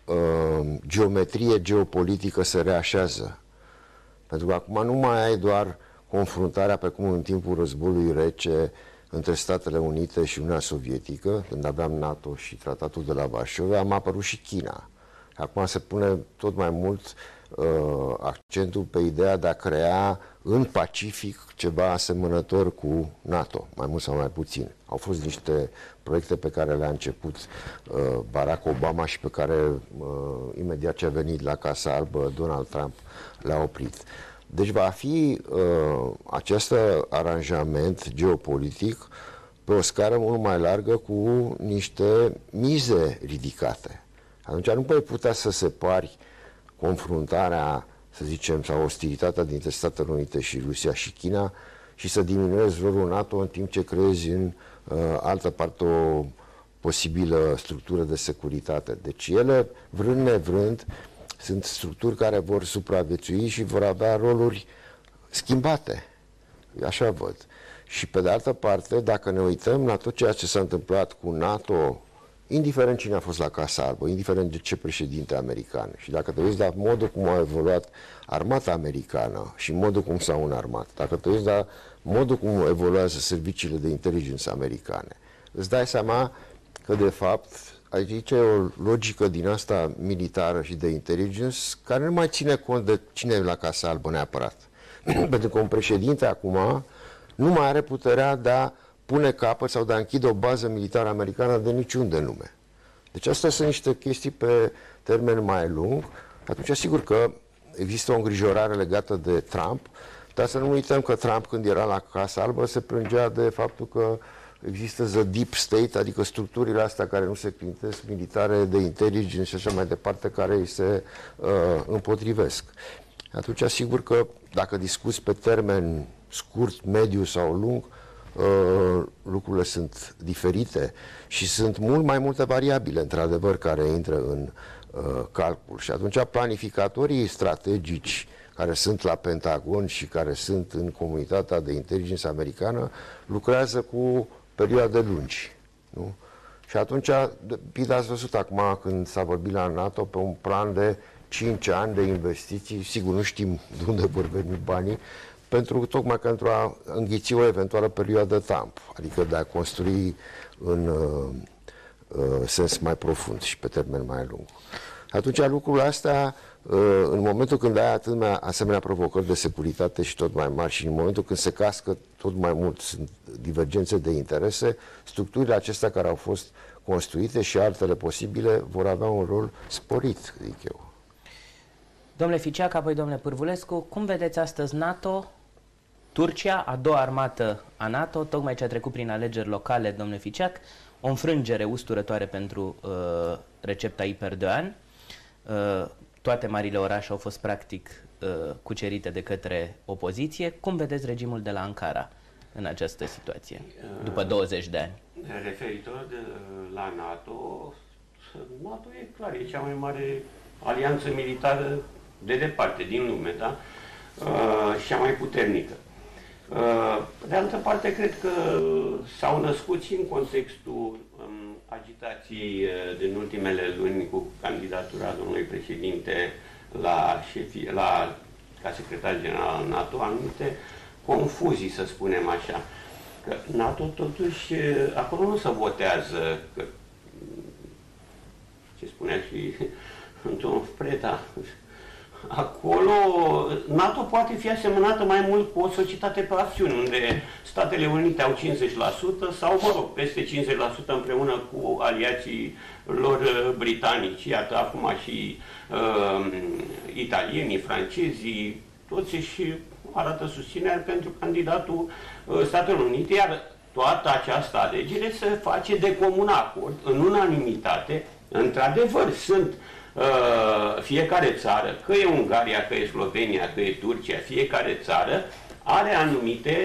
uh, geometrie geopolitică se reașează. Pentru că acum nu mai ai doar confruntarea pe cum în timpul războiului rece între Statele Unite și Uniunea Sovietică, când aveam NATO și Tratatul de la Varșovia, am apărut și China. Acum se pune tot mai mult uh, accentul pe ideea de a crea în Pacific ceva asemănător cu NATO, mai mult sau mai puțin. Au fost niște proiecte pe care le-a început uh, Barack Obama și pe care uh, imediat ce a venit la Casa Albă, Donald Trump le-a oprit. Deci va fi uh, acest aranjament geopolitic pe o scară mult mai largă cu niște mize ridicate. Atunci nu poți putea să separi confruntarea, să zicem, sau ostilitatea dintre Statele Unite și Rusia și China și să diminuezi rolul NATO în timp ce creezi în uh, altă parte o posibilă structură de securitate. Deci ele, vrând nevrând, sunt structuri care vor supraviețui și vor avea roluri schimbate. Așa văd. Și pe de altă parte, dacă ne uităm la tot ceea ce s-a întâmplat cu NATO, indiferent cine a fost la Casa Albă, indiferent de ce președinte american, și dacă te uiți la modul cum a evoluat armata americană și modul cum s-au înarmat, dacă te uiți la modul cum evoluează serviciile de inteligență americane, îți dai seama că, de fapt, aici e o logică din asta militară și de inteligență care nu mai ține cont de cine e la Casa Albă neapărat. Pentru că un președinte acum nu mai are puterea de a pune capăt sau de a închide o bază militară americană de niciunde în lume. Deci astea sunt niște chestii pe termen mai lung. Atunci, sigur că există o îngrijorare legată de Trump, dar să nu uităm că Trump, când era la Casa Albă, se plângea de faptul că există the deep state, adică structurile astea care nu se clintesc, militare, de inteligență și așa mai departe, care îi se uh, împotrivesc. Atunci, sigur că dacă discuți pe termen scurt, mediu sau lung, uh, lucrurile sunt diferite și sunt mult mai multe variabile, într-adevăr, care intră în uh, calcul. Și atunci planificatorii strategici care sunt la Pentagon și care sunt în comunitatea de inteligență americană lucrează cu perioade lungi. Nu? Și atunci, bine ați văzut acum când s-a vorbit la NATO pe un plan de cinci ani de investiții, sigur nu știm de unde vor veni banii, pentru, tocmai pentru a înghiți o eventuală perioadă Trump, adică de a construi în uh, uh, sens mai profund și pe termen mai lung. Atunci lucrurile astea, uh, în momentul când ai atâtea asemenea provocări de securitate și tot mai mari și în momentul când se cască tot mai mult, sunt divergențe de interese, structurile acestea care au fost construite și altele posibile vor avea un rol sporit, zic eu. Domnule Ficiac, apoi domnule Pârvulescu, cum vedeți astăzi NATO, Turcia, a doua armată a NATO, tocmai ce a trecut prin alegeri locale, domnule Ficiac, o înfrângere usturătoare pentru uh, Recep Tayyip Erdogan. Uh, toate marile orașe au fost practic uh, cucerite de către opoziție. Cum vedeți regimul de la Ankara în această situație, după douăzeci de ani? Referitor de, la NATO, NATO e clar, e cea mai mare alianță militară de departe din lume, da? Uh, și cea mai puternică. Uh, de altă parte, cred că s-au născut și în contextul um, agitației uh, din ultimele luni cu candidatura domnului președinte la, șefie, la ca secretar general al NATO, anumite confuzii, să spunem așa. Că NATO totuși, acolo nu se votează, că, ce spunea și într-un Preda, acolo NATO poate fi asemănată mai mult cu o societate pe acțiuni, unde Statele Unite au cincizeci la sută sau, mă rog, peste cincizeci la sută împreună cu aliații lor britanici. Iată, acum și uh, italienii, francezii, toți și arată susținere pentru candidatul uh, Statelor Unite, iar toată această alegere se face de comun acord, în unanimitate. Într-adevăr, sunt uh, fiecare țară, că e Ungaria, că e Slovenia, că e Turcia, fiecare țară are anumite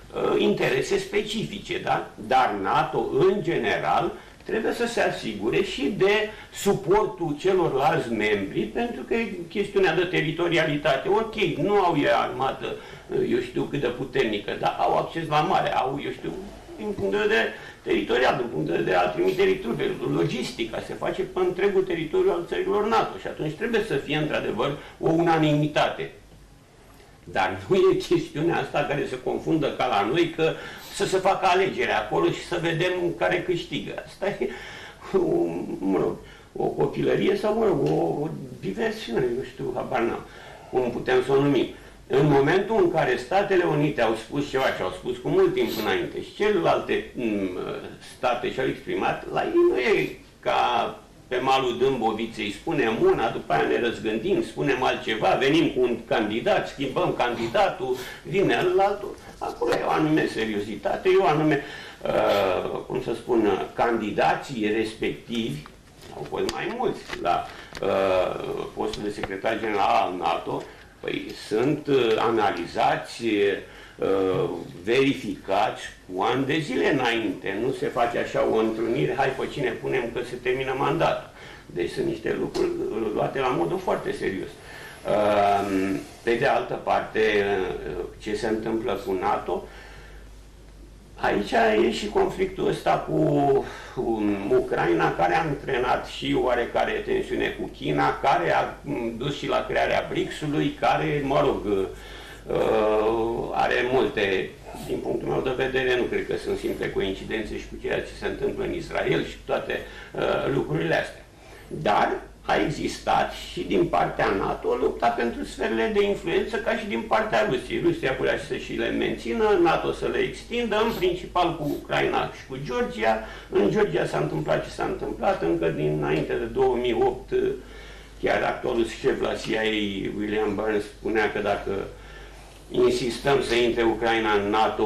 interese specifice, da? Dar NATO, în general, trebuie să se asigure și de suportul celorlalți membri, pentru că e chestiunea de teritorialitate. Ok, nu au e armată, eu știu cât de puternică, dar au acces la mare, au, eu știu, din punct de vedere teritorial, din punct de vedere al trimiterii trupelor, logistica se face pe întregul teritoriu al țărilor NATO și atunci trebuie să fie într-adevăr o unanimitate. Dar nu e chestiunea asta care se confundă ca la noi, că să se facă alegere acolo și să vedem care câștigă. Asta e o, mă rog, o copilărie sau, mă rog, o diversiune, nu știu, habar n-am, cum putem să o numim. În momentul în care Statele Unite au spus ceva și au spus cu mult timp înainte și celelalte state și-au exprimat, la ei nu e ca pe malul Dâmboviței, spunem una, după aia ne răzgândim, spunem altceva, venim cu un candidat, schimbăm candidatul, vine altul. Acolo e o anume seriozitate, e o anume, uh, cum să spun, candidații respectivi, au fost mai mulți la uh, postul de secretar general al NATO, păi sunt uh, analizați, uh, verificați cu ani de zile înainte. Nu se face așa o întrunire, hai pe cine punem că se termină mandatul. Deci sunt niște lucruri luate la modul foarte serios. Uh, pe de altă parte, uh, ce se întâmplă cu NATO, aici e și conflictul ăsta cu um, Ucraina, care a antrenat și oarecare tensiune cu China, care a dus și la crearea BRICS-ului, care, mă rog, uh, are multe, din punctul meu de vedere, nu cred că sunt simple coincidențe și cu ceea ce se întâmplă în Israel și toate uh, lucrurile astea. Dar a existat și din partea NATO lupta pentru sferele de influență, ca și din partea Rusiei. Rusia vrea să și le mențină, NATO să le extindă, în principal cu Ucraina și cu Georgia. În Georgia s-a întâmplat ce s-a întâmplat, încă dinainte de două mii opt, chiar actualul șef la C I A, William Burns, spunea că dacă insistăm să intre Ucraina în NATO,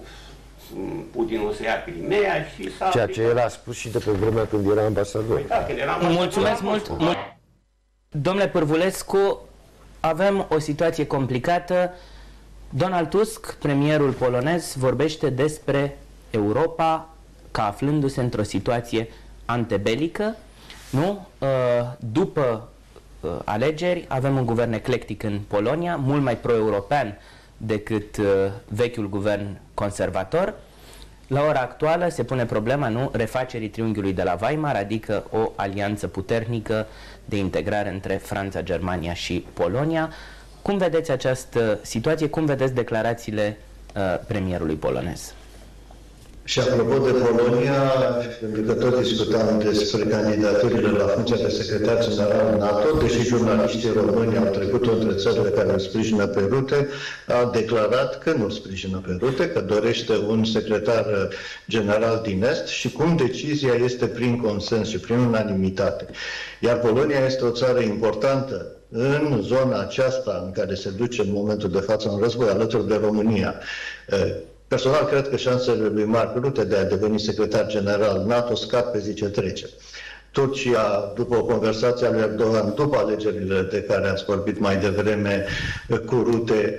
Putin o să ia Crimea și s-a... Ceea ce el a spus și de pe vremea când era ambasador. Păi da, când era ambasador. Mulțumesc mult! mult. Domnule Pârvulescu, avem o situație complicată. Donald Tusk, premierul polonez, vorbește despre Europa ca aflându-se într-o situație antebelică. Nu? După alegeri avem un guvern eclectic în Polonia, mult mai pro-european decât uh, vechiul guvern conservator. La ora actuală se pune problema, nu, refacerii triunghiului de la Weimar, adică o alianță puternică de integrare între Franța, Germania și Polonia. Cum vedeți această situație? Cum vedeți declarațiile uh, premierului polonez? Și apropo de Polonia, pentru că tot discutam despre candidaturile la funcția de secretar general NATO, deși jurnaliștii români au trecut între țările care îl sprijină pe Rute, a declarat că nu îl sprijină pe Rute, că dorește un secretar general din Est și cum decizia este prin consens și prin unanimitate. Iar Polonia este o țară importantă în zona aceasta în care se duce în momentul de față un război alături de România. Personal, cred că șansele lui Mark Rutte de a deveni secretar general NATO scad pe zi ce trece. Turcia, după o conversație a lui Erdogan, după alegerile de care ați vorbit mai devreme cu Rutte,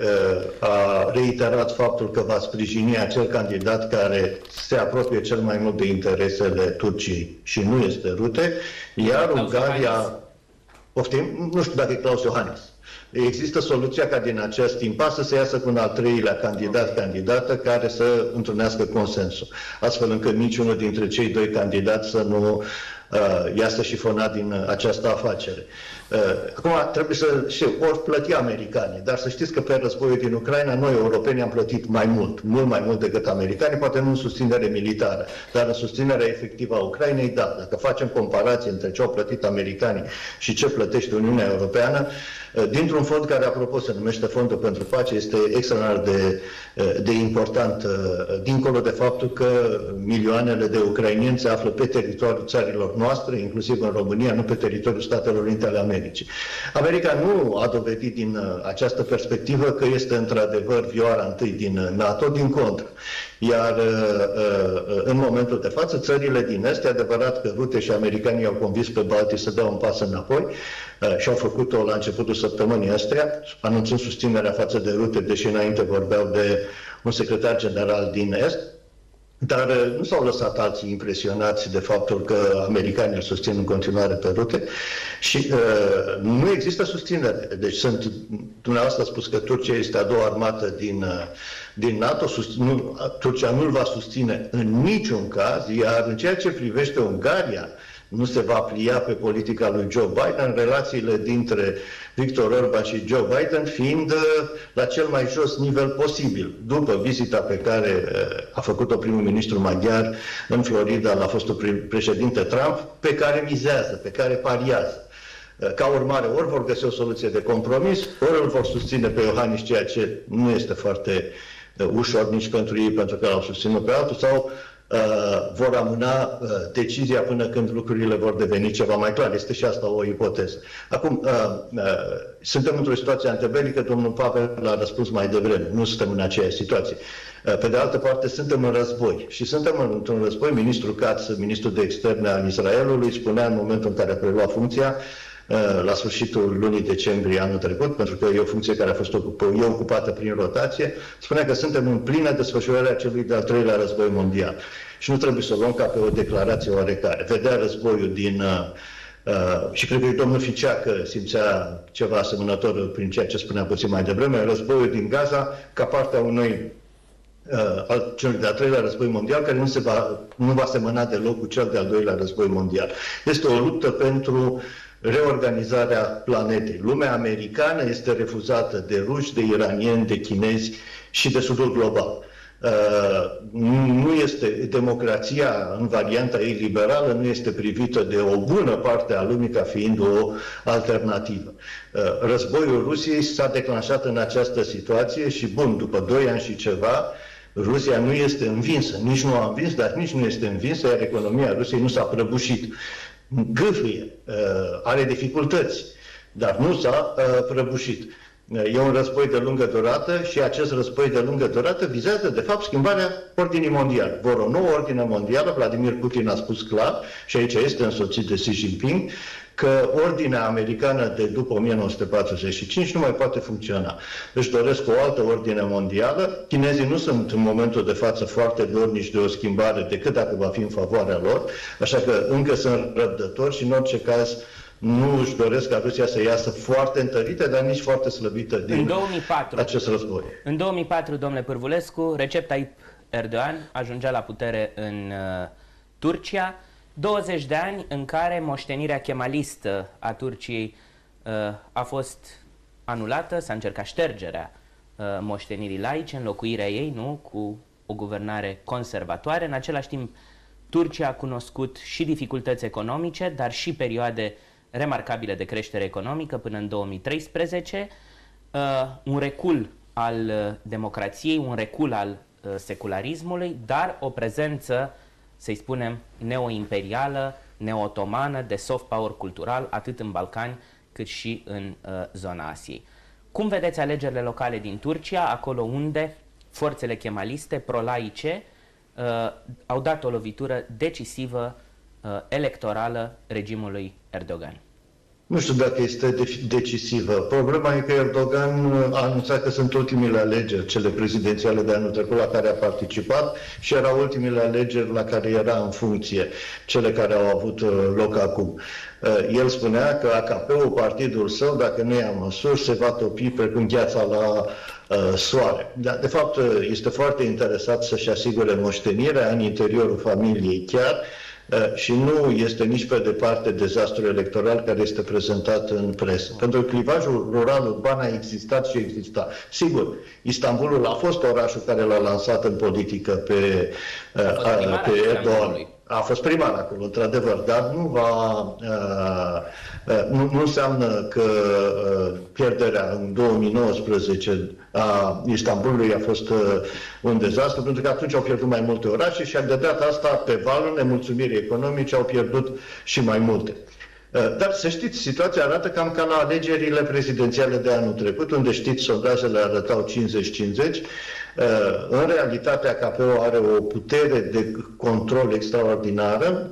a reiterat faptul că va sprijini acel candidat care se apropie cel mai mult de interesele Turciei și nu este Rutte, iar Ungaria... Poftim? Nu știu dacă e Klaus Iohannis. Există soluția ca din acest impas să se iasă cu un al treilea candidat-candidată care să întrunească consensul, astfel încât niciunul dintre cei doi candidați să nu uh, iasă șifonat din această afacere. Uh, acum trebuie să știu, ori plăti americanii, dar să știți că pe războiul din Ucraina noi europenii am plătit mai mult, mult mai mult decât americanii, poate nu în susținere militară, dar în susținerea efectivă a Ucrainei, da. Dacă facem comparație între ce au plătit americanii și ce plătește Uniunea Europeană, dintr-un fond care, apropo, se numește Fondul pentru Pace, este extraordinar de, de important, dincolo de faptul că milioanele de ucraineni se află pe teritoriul țărilor noastre, inclusiv în România, nu pe teritoriul Statelor Unite ale Americii. Americii. America nu a dovedit din această perspectivă că este într-adevăr vioara întâi din NATO, din contră. Iar în momentul de față, țările din Est, e adevărat că rute și americanii au convins pe Baltii să dea un pas înapoi și au făcut-o la începutul săptămânii astea, anunțând susținerea față de rute, deși înainte vorbeau de un secretar general din Est. Dar nu s-au lăsat alții impresionați de faptul că americanii îl susțin în continuare pe rute și uh, nu există susținere. Deci sunt, dumneavoastră a spus că Turcia este a doua armată din, uh, din NATO, sus, nu, Turcia nu-l va susține în niciun caz, iar în ceea ce privește Ungaria, nu se va plia pe politica lui Joe Biden, relațiile dintre Victor Orban și Joe Biden fiind la cel mai jos nivel posibil. După vizita pe care a făcut-o primul ministru maghiar în Florida la fostul președinte Trump, pe care mizează, pe care pariază. Ca urmare, ori vor găsi o soluție de compromis, ori îl vor susține pe Iohannis, ceea ce nu este foarte ușor nici pentru ei, pentru că l-au susținut pe altul, sau Uh, vor amâna uh, decizia până când lucrurile vor deveni ceva mai clar. Este și asta o ipoteză. Acum, uh, uh, suntem într-o situație antebelică, domnul Pavel l-a răspuns mai devreme, nu suntem în aceeași situație. Uh, pe de altă parte, suntem în război și suntem într-un război. Ministrul Katz, ministrul de externe al Israelului, spunea în momentul în care a preluat funcția, la sfârșitul lunii decembrie anul trecut, pentru că e o funcție care a fost ocupată, e ocupată prin rotație, spunea că suntem în plină desfășurare a celui de-al treilea război mondial. Și nu trebuie să o luăm ca pe o declarație oarecare. Vedea războiul din... Uh, și cred că domnul Ficea că simțea ceva asemănător prin ceea ce spunea puțin mai devreme, războiul din Gaza ca partea unui uh, al celui de-al treilea război mondial, care nu, se va, nu va semăna deloc cu cel de-al doilea război mondial. Este o luptă pentru reorganizarea planetei. Lumea americană este refuzată de ruși, de iranieni, de chinezi și de sudul global. Uh, nu este democrația în varianta ei liberală, nu este privită de o bună parte a lumii ca fiind o alternativă. Uh, războiul Rusiei s-a declanșat în această situație și, bun, după doi ani și ceva, Rusia nu este învinsă. Nici nu a învins, dar nici nu este învinsă, iar economia Rusiei nu s-a prăbușit. Gâfâie, are dificultăți, dar nu s-a prăbușit. E un război de lungă durată și acest război de lungă durată vizează, de fapt, schimbarea ordinii mondiale. Vor o nouă ordine mondială, Vladimir Putin a spus clar, și aici este însoțit de Xi Jinping, că ordinea americană de după o mie nouă sute patruzeci și cinci nu mai poate funcționa. Își doresc o altă ordine mondială. Chinezii nu sunt în momentul de față foarte dornici de o schimbare decât dacă va fi în favoarea lor, așa că încă sunt răbdători și în orice caz nu își doresc ca Rusia să iasă foarte întărită, dar nici foarte slăbită din în două mii patru, acest război. În două mii patru, domnule Pârvulescu, Recep Tayyip Erdogan ajungea la putere în uh, Turcia, douăzeci de ani în care moștenirea chemalistă a Turciei uh, a fost anulată, s-a încercat ștergerea uh, moștenirii laice, înlocuirea ei, nu, cu o guvernare conservatoare. În același timp, Turcia a cunoscut și dificultăți economice, dar și perioade remarcabile de creștere economică până în două mii treisprezece, uh, un recul al uh, democrației, un recul al uh, secularismului, dar o prezență, să-i spunem, neo-imperială, neo-otomană, de soft power cultural, atât în Balcani cât și în uh, zona Asiei. Cum vedeți alegerile locale din Turcia, acolo unde forțele kemaliste, pro-laice, uh, au dat o lovitură decisivă uh, electorală regimului Erdogan? Nu știu dacă este decisivă. Problema e că Erdogan a anunțat că sunt ultimile alegeri, cele prezidențiale de anul trecut la care a participat, și erau ultimile alegeri la care era în funcție, cele care au avut loc acum. El spunea că A K P-ul, partidul său, dacă nu ia măsuri, se va topi precum gheața la uh, soare. Dar, de fapt, este foarte interesat să-și asigure moștenirea în interiorul familiei chiar, și nu este nici pe departe dezastrul electoral care este prezentat în presă. Pentru că clivajul rural-urban a existat și exista. Sigur, Istanbulul a fost orașul care l-a lansat în politică pe, a, pe Erdogan. A fost primar acolo, într-adevăr, dar nu va... Uh, uh, nu, nu înseamnă că uh, pierderea în două mii nouăsprezece a Istanbulului a fost uh, un dezastru, pentru că atunci au pierdut mai multe orașe și de data asta, pe valul nemulțumirii economice, au pierdut și mai multe. Dar să știți, situația arată cam ca la alegerile prezidențiale de anul trecut, unde știți, sondajele arătau cincizeci cincizeci. În realitate, A K P-ul are o putere de control extraordinară.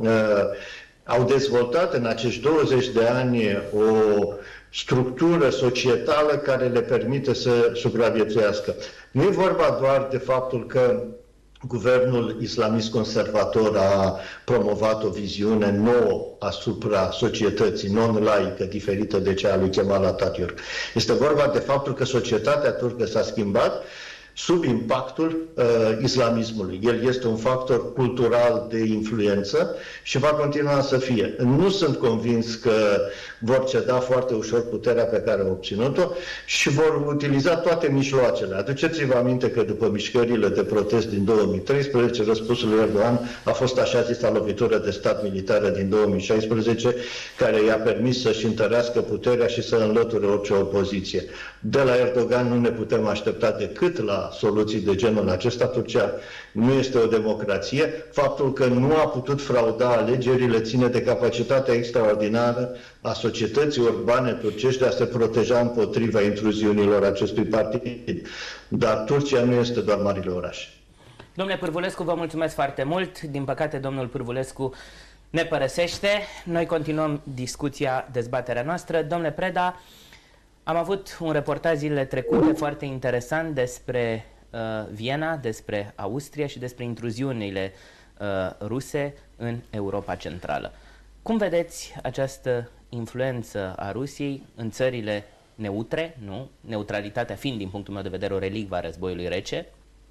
Au dezvoltat în acești douăzeci de ani o structură societală care le permite să supraviețuiască. Nu e vorba doar de faptul că guvernul islamist conservator a promovat o viziune nouă asupra societății non-laică, diferită de cea a lui Kemal Atatürk. Este vorba de faptul că societatea turcă s-a schimbat sub impactul uh, islamismului. El este un factor cultural de influență și va continua să fie. Nu sunt convins că vor ceda foarte ușor puterea pe care au obținut-o și vor utiliza toate mijloacele. Aduceți-vă aminte că după mișcările de protest din două mii treisprezece, răspunsul lui Erdogan a fost așa zisa lovitură de stat militară din două mii șaisprezece, care i-a permis să-și întărească puterea și să înlăture orice opoziție. De la Erdogan nu ne putem aștepta decât la soluții de genul acesta. Turcia nu este o democrație. Faptul că nu a putut frauda alegerile ține de capacitatea extraordinară a societății urbane turcești de a se proteja împotriva intruziunilor acestui partid. Dar Turcia nu este doar marile orașe. Domnule Pârvulescu, vă mulțumesc foarte mult. Din păcate, domnul Pârvulescu ne părăsește. Noi continuăm discuția, dezbaterea noastră. Domnule Preda, am avut un reportaj zilele trecute foarte interesant despre uh, Viena, despre Austria și despre intruziunile uh, ruse în Europa Centrală. Cum vedeți această influență a Rusiei în țările neutre, nu? Neutralitatea fiind, din punctul meu de vedere, o relicvă a războiului rece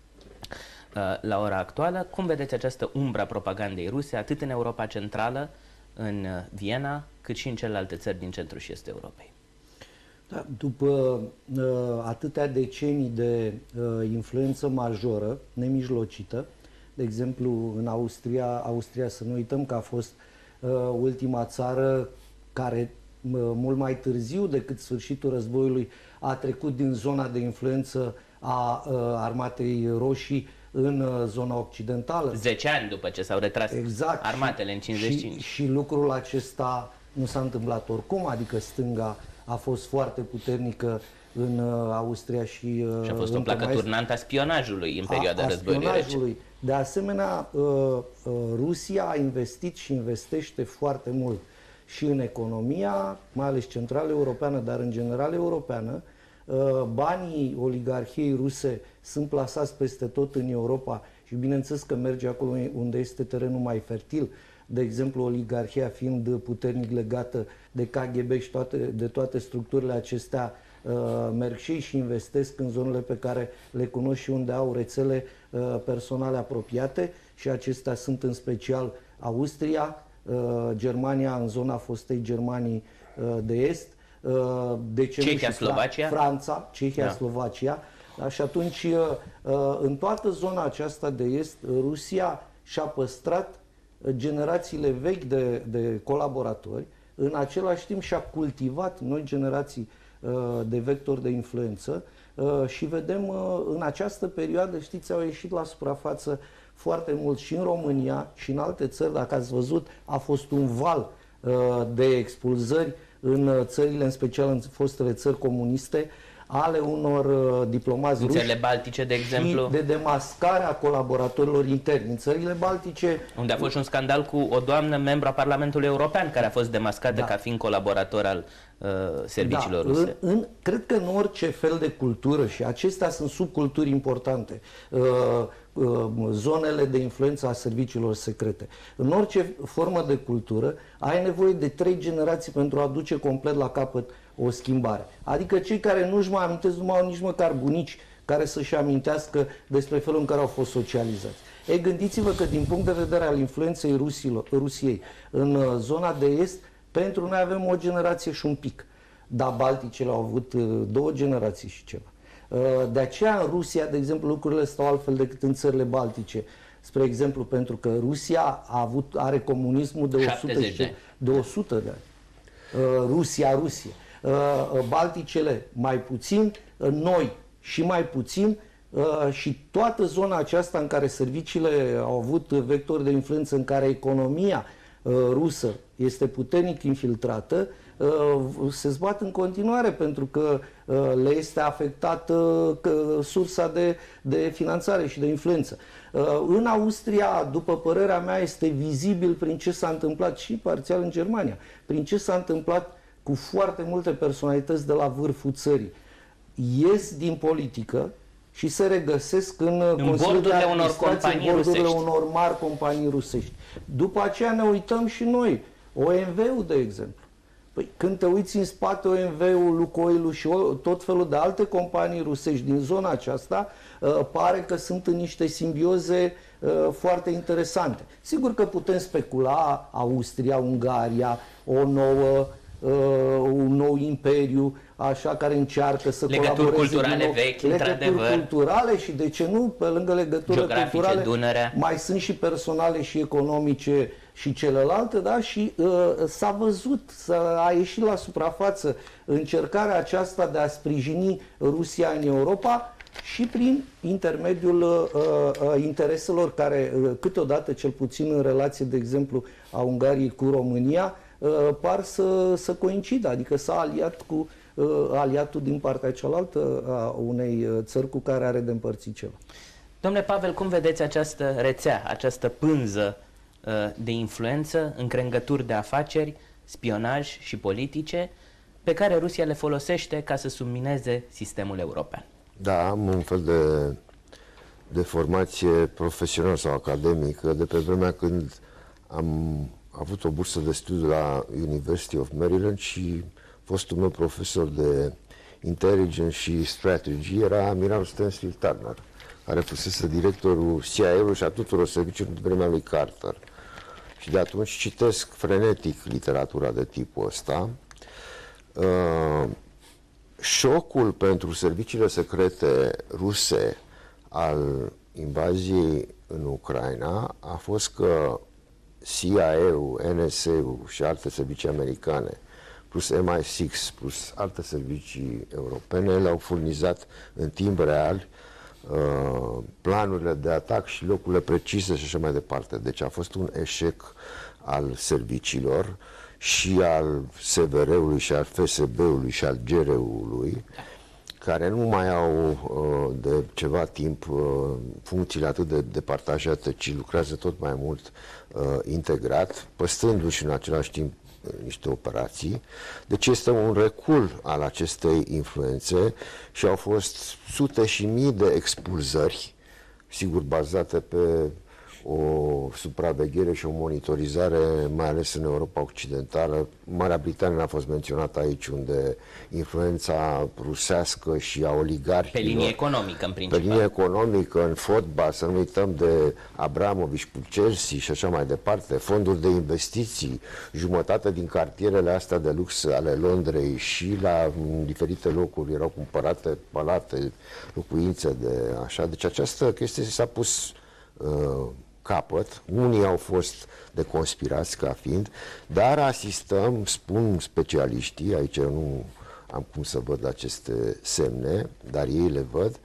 uh, la ora actuală? Cum vedeți această umbră a propagandei ruse, atât în Europa Centrală, în uh, Viena, cât și în celelalte țări din centrul și estul Europei? Da, după uh, atâtea decenii de uh, influență majoră, nemijlocită, de exemplu în Austria, Austria să nu uităm că a fost uh, ultima țară care uh, mult mai târziu decât sfârșitul războiului a trecut din zona de influență a uh, Armatei Roșii în uh, zona occidentală. zece ani după ce s-au retras exact. armatele în cincizeci și cinci. Și, și lucrul acesta nu s-a întâmplat oricum, adică stânga a fost foarte puternică în uh, Austria și... Uh, și a fost o placă mai... turnantă a spionajului în perioada a, a războiului rece. De asemenea, uh, uh, Rusia a investit și investește foarte mult și în economia, mai ales centrală europeană, dar în general europeană. Uh, banii oligarhiei ruse sunt plasați peste tot în Europa și bineînțeles că merge acolo unde este terenul mai fertil. De exemplu, oligarhia fiind puternic legată de K G B și toate, de toate structurile acestea, uh, merg și și investesc în zonele pe care le cunosc și unde au rețele uh, personale apropiate și acestea sunt în special Austria, uh, Germania în zona fostei Germanii uh, de Est, uh, de ce Cehia, nu și Slovacia, Franța, Cehia, da. Slovacia. Da? Și atunci, uh, în toată zona aceasta de Est, Rusia și-a păstrat generațiile vechi de, de colaboratori, în același timp și-a cultivat noi generații uh, de vectori de influență uh, și vedem uh, în această perioadă, știți, au ieșit la suprafață foarte mult și în România și în alte țări, dacă ați văzut, a fost un val uh, de expulzări în uh, țările, în special în fostele țări comuniste, ale unor uh, diplomați ruși. În țările baltice, de exemplu. De demascarea colaboratorilor interni. În țările baltice... Unde a fost și un scandal cu o doamnă membru a Parlamentului European care a fost demascată da. ca fiind colaborator al uh, serviciilor da. ruse. În, în, cred că în orice fel de cultură, și acestea sunt subculturi importante, uh, uh, zonele de influență a serviciilor secrete, în orice formă de cultură ai nevoie de trei generații pentru a duce complet la capăt o schimbare. Adică cei care nu-și mai amintesc, nu mai au nici măcar bunici care să-și amintească despre felul în care au fost socializați. Ei, gândiți-vă că din punct de vedere al influenței Rusilor, Rusiei în uh, zona de Est, pentru noi avem o generație și un pic. Dar Balticele au avut uh, două generații și ceva. Uh, de aceea în Rusia, de exemplu, lucrurile stau altfel decât în țările Baltice. Spre exemplu, pentru că Rusia a avut, are comunismul de o sută de, de, o sută de ani. Uh, Rusia, Rusia. Balticele mai puțin, noi și mai puțin și toată zona aceasta în care serviciile au avut vectori de influență, în care economia rusă este puternic infiltrată, se zbat în continuare pentru că le este afectată sursa de, de finanțare și de influență. În Austria, după părerea mea, este vizibil prin ce s-a întâmplat și parțial în Germania, prin ce s-a întâmplat cu foarte multe personalități de la vârful țării. Ies din politică și se regăsesc în, în bordurile unor companii în bordurile rusești. unor mari companii rusești. După aceea ne uităm și noi. O M V-ul, de exemplu. Păi, când te uiți în spate O M V-ul, Lukoil-ul și tot felul de alte companii rusești din zona aceasta, pare că sunt în niște simbioze foarte interesante. Sigur că putem specula Austria, Ungaria, o nouă, un nou imperiu, așa, care încearcă să legături colaboreze culturale din nou, vechi, legături culturale și, de ce nu, pe lângă legăturile culturale, Dunărea. mai sunt și personale și economice și celelalte, da? Și uh, s-a văzut, a ieșit la suprafață încercarea aceasta de a sprijini Rusia în Europa și prin intermediul uh, uh, intereselor care uh, câteodată, cel puțin în relație, de exemplu, a Ungariei cu România, uh, par să, să coincidă, adică s-a aliat cu uh, aliatul din partea cealaltă a unei țări cu care are de împărțit ceva. Domnule Pavel, cum vedeți această rețea, această pânză de influență, încrengături de afaceri, spionaj și politice, pe care Rusia le folosește ca să submineze sistemul european? Da, am un fel de, de formație profesională sau academică de pe vremea când am avut o bursă de studiu la University of Maryland și fostul meu profesor de Intelligence și Strategy era amiralul Stansfield Turner, care fusese directorul C I A-ului și a tuturor serviciilor de vremea lui Carter. Și de atunci citesc frenetic literatura de tipul ăsta. Uh, șocul pentru serviciile secrete ruse al invaziei în Ucraina a fost că C I A-ul, N S A-ul și alte servicii americane, plus M I șase, plus alte servicii europene, le-au furnizat în timp real uh, planurile de atac și locurile precise și așa mai departe. Deci a fost un eșec al serviciilor și al S V R-ului și al F S B-ului și al G R U-ului, care nu mai au uh, de ceva timp uh, funcțiile atât de departajate, ci lucrează tot mai mult uh, integrat, păstrându-și în același timp uh, niște operații. Deci este un recul al acestei influențe și au fost sute și mii de expulzări, sigur bazate pe o supraveghere și o monitorizare, mai ales în Europa Occidentală. Marea Britanie a fost menționată aici, unde influența rusească și a oligarhilor... Pe linie economică, în principal. Pe linie economică, în fotbal, să nu uităm de Abramovich cu Chelsea și așa mai departe, fonduri de investiții, jumătate din cartierele astea de lux ale Londrei și la diferite locuri erau cumpărate palate, locuințe de așa. Deci această chestie s-a pus uh, capăt, unii au fost de conspirați ca fiind, dar asistăm, spun specialiștii, aici nu am cum să văd aceste semne, dar ei le văd,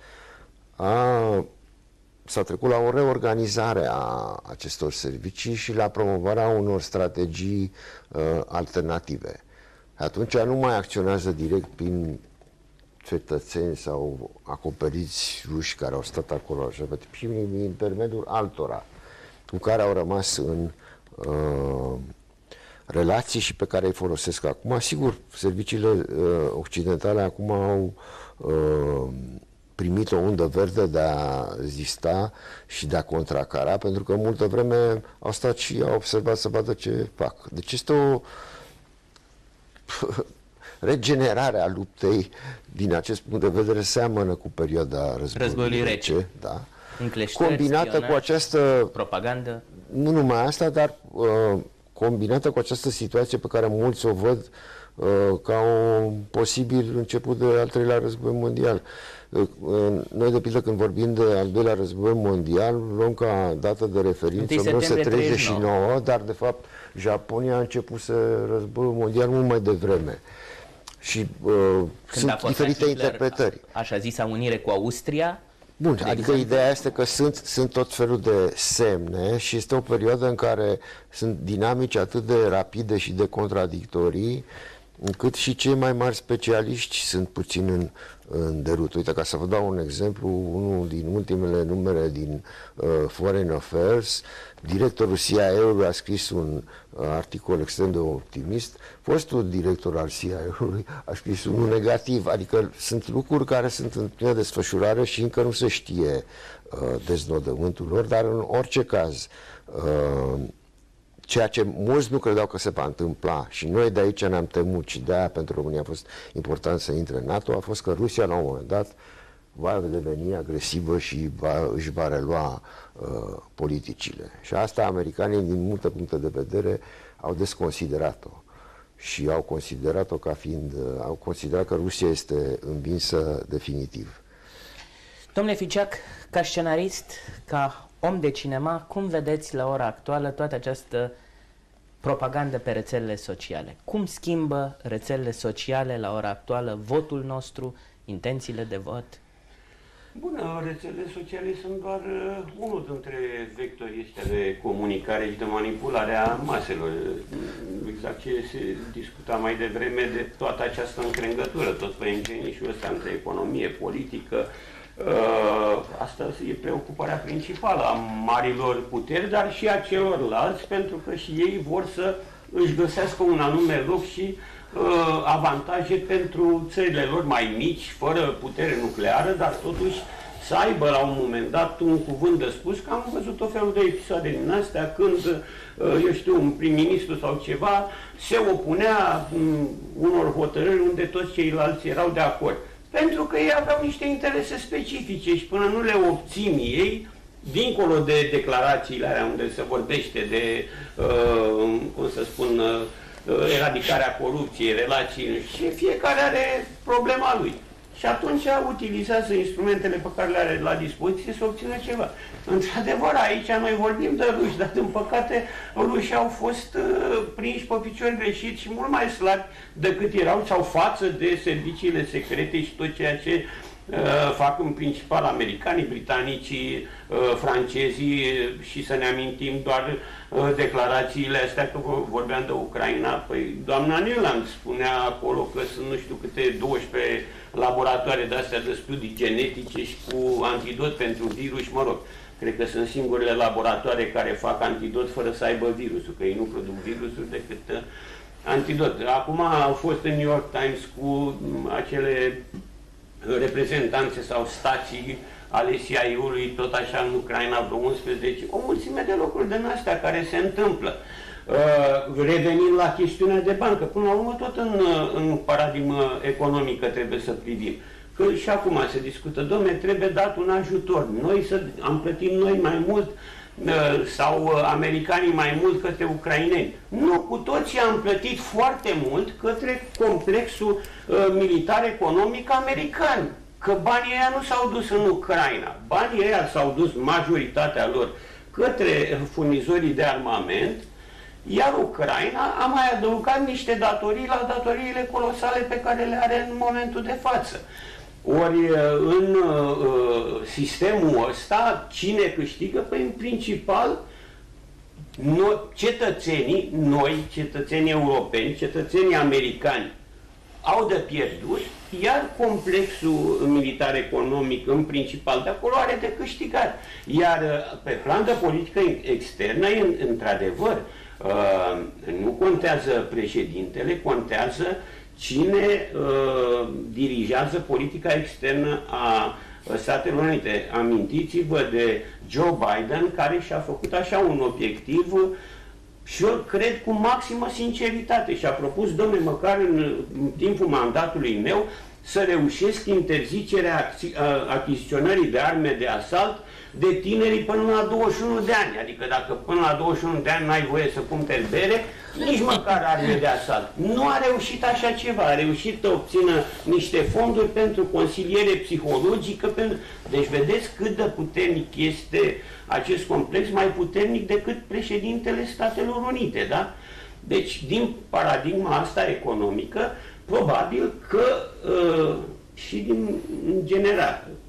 a, s-a trecut la o reorganizare a acestor servicii și la promovarea unor strategii uh, alternative. Atunci nu mai acționează direct prin cetățeni sau acoperiți ruși care au stat acolo, așa, și prin intermediul altora cu care au rămas în uh, relații și pe care îi folosesc acum. Sigur, serviciile uh, occidentale acum au uh, primit o undă verde de a rezista și de a contracara, pentru că multă vreme au stat și au observat să vadă ce fac. Deci este o regenerare a luptei, din acest punct de vedere, seamănă cu perioada războiului, războiului rece. rece, da. Combinată spionaj, cu această propagandă. Nu numai asta, dar uh, combinată cu această situație pe care mulți o văd uh, ca un posibil început de al treilea război mondial. Uh, noi, de pildă, când vorbim de al doilea război mondial, luăm ca dată de referință o mie nouă sute treizeci și nouă, dar de fapt Japonia a început să războiul mondial mult mai devreme. Și uh, sunt diferite Hitler, interpretări. Așa zisa unire cu Austria, Bun, de adică exemplu. Ideea este că sunt, sunt tot felul de semne și este o perioadă în care sunt dinamici atât de rapide și de contradictorii, încât și cei mai mari specialiști sunt puțin în, în derut. Uite, ca să vă dau un exemplu, unul din ultimele numere din uh, Foreign Affairs, directorul C I A-ului a scris un uh, articol extrem de optimist, fostul director al C I A-ului a scris unul negativ, adică sunt lucruri care sunt în plină desfășurare și încă nu se știe uh, deznodământul lor, dar în orice caz uh, ceea ce mulți nu credeau că se va întâmpla și noi de aici ne-am temut și de-aia pentru România a fost important să intre în NATO, a fost că Rusia la un moment dat va deveni agresivă și va, își va relua uh, politicile. Și asta americanii din multe puncte de vedere au desconsiderat-o și au considerat-o ca fiind, uh, au considerat că Rusia este învinsă definitiv. Domnule Ficeac, ca scenarist, ca om de cinema, cum vedeți la ora actuală toată această propagandă pe rețelele sociale? Cum schimbă rețelele sociale la ora actuală votul nostru, intențiile de vot? Bună, rețelele sociale sunt doar uh, unul dintre vectorii ăștia de comunicare și de manipulare a maselor. Exact ce se discuta mai devreme de toată această încrengătură, tot pe ingenișul ăsta între economie, politică. Uh, asta e preocuparea principală a marilor puteri, dar și a celorlalți, pentru că și ei vor să își găsească un anume loc și uh, avantaje pentru țările lor mai mici, fără putere nucleară, dar totuși să aibă la un moment dat un cuvânt de spus, că am văzut o felul de episoade din astea când, uh, eu știu, un prim-ministru sau ceva se opunea um, unor hotărâri unde toți ceilalți erau de acord. Pentru că ei aveau niște interese specifice și până nu le obțin ei, dincolo de declarațiile alea unde se vorbește de, uh, cum să spun, uh, eradicarea corupției, relații, și fiecare are problema lui. Și atunci utilizează instrumentele pe care le are la dispoziție să obțină ceva. Într-adevăr, aici noi vorbim de ruși, dar în păcate rușii au fost uh, prinși pe picior greșit și mult mai slabi decât erau sau față de serviciile secrete și tot ceea ce uh, fac în principal americanii, britanicii, uh, francezii și să ne amintim doar uh, declarațiile astea, că vorbeam de Ucraina. Păi doamna Neeland spunea acolo că sunt nu știu câte douăsprezece laboratoare de astea de studii genetice și cu antidot pentru virus, mă rog. Cred că sunt singurele laboratoare care fac antidot fără să aibă virusul, că ei nu produc virusuri decât uh, antidot. Acum au fost în New York Times cu acele reprezentanțe sau stații ale C I A-ului, tot așa în Ucraina, vreo unsprezece, o mulțime de lucruri din astea care se întâmplă. Uh, revenind la chestiunea de bancă, până la urmă tot în, în paradigmă economică trebuie să privim. Că și acum se discută, dom'le, trebuie dat un ajutor. Noi să am plătit noi mai mult uh, sau uh, americanii mai mult către ucraineni. Nu, cu toții am plătit foarte mult către complexul uh, militar economic american. Că banii ăia nu s-au dus în Ucraina. Banii ăia s-au dus, majoritatea lor, către furnizorii de armament, iar Ucraina a mai adăugat niște datorii la datoriile colosale pe care le are în momentul de față. Ori în uh, sistemul ăsta, cine câștigă? Păi în principal noi, cetățenii, noi, cetățenii europeni, cetățenii americani au de pierdut, iar complexul militar economic în principal de acolo are de câștigat. Iar pe plan de politică externă, într-adevăr, Uh, nu contează președintele, contează cine uh, dirigează politica externă a Statelor Unite. Amintiți-vă de Joe Biden, care și-a făcut așa un obiectiv și eu cred cu maximă sinceritate și a propus, domnule, măcar în, în timpul mandatului meu să reușesc interzicerea achiziționării de arme de asalt de tinerii până la douăzeci și unu de ani. Adică dacă până la douăzeci și unu de ani n-ai voie să cumperi bere, nici măcar arme de asalt. Nu a reușit așa ceva. A reușit să obțină niște fonduri pentru consiliere psihologică. Pentru... Deci vedeți cât de puternic este acest complex, mai puternic decât președintele Statelor Unite, da? Deci, din paradigma asta economică, probabil că uh, și din, în general,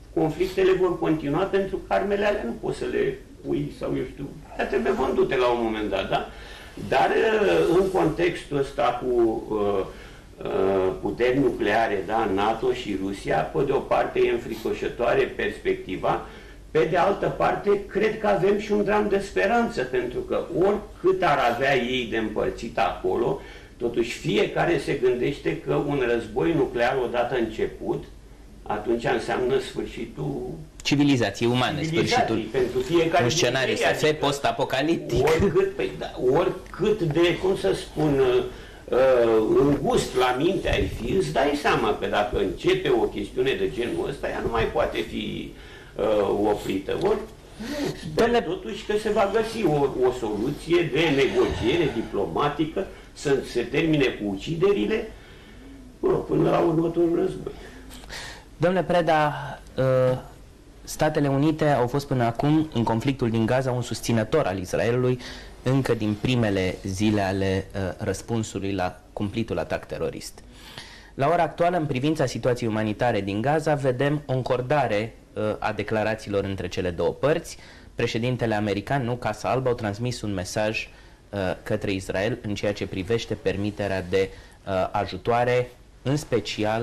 conflictele vor continua pentru că armele alea nu poți să le pui sau eu știu, dar trebuie vândute la un moment dat, da? Dar în contextul ăsta cu uh, uh, puteri nucleare, da, NATO și Rusia, pe de o parte e înfricoșătoare perspectiva, pe de altă parte cred că avem și un dram de speranță, pentru că oricât ar avea ei de împărțit acolo, totuși fiecare se gândește că un război nuclear odată început, atunci înseamnă sfârșitul civilizației umane, sfârșitul pentru fiecare un scenariu S F post-apocaliptic. Oricât, păi, da, oricât de, cum să spun, uh, îngust la minte ai fi, îți dai seama că dacă începe o chestiune de genul ăsta, ea nu mai poate fi uh, oprită. Ori, sper totuși că se va găsi o, o soluție de negociere diplomatică să se termine cu uciderile până la următorul război. Domnule Preda, Statele Unite au fost până acum în conflictul din Gaza un susținător al Israelului încă din primele zile ale răspunsului la cumplitul atac terorist. La ora actuală, în privința situației umanitare din Gaza, vedem o încordare a declarațiilor între cele două părți. Președintele american, nu Casa Albă, au transmis un mesaj către Israel în ceea ce privește permiterea de ajutoare, în special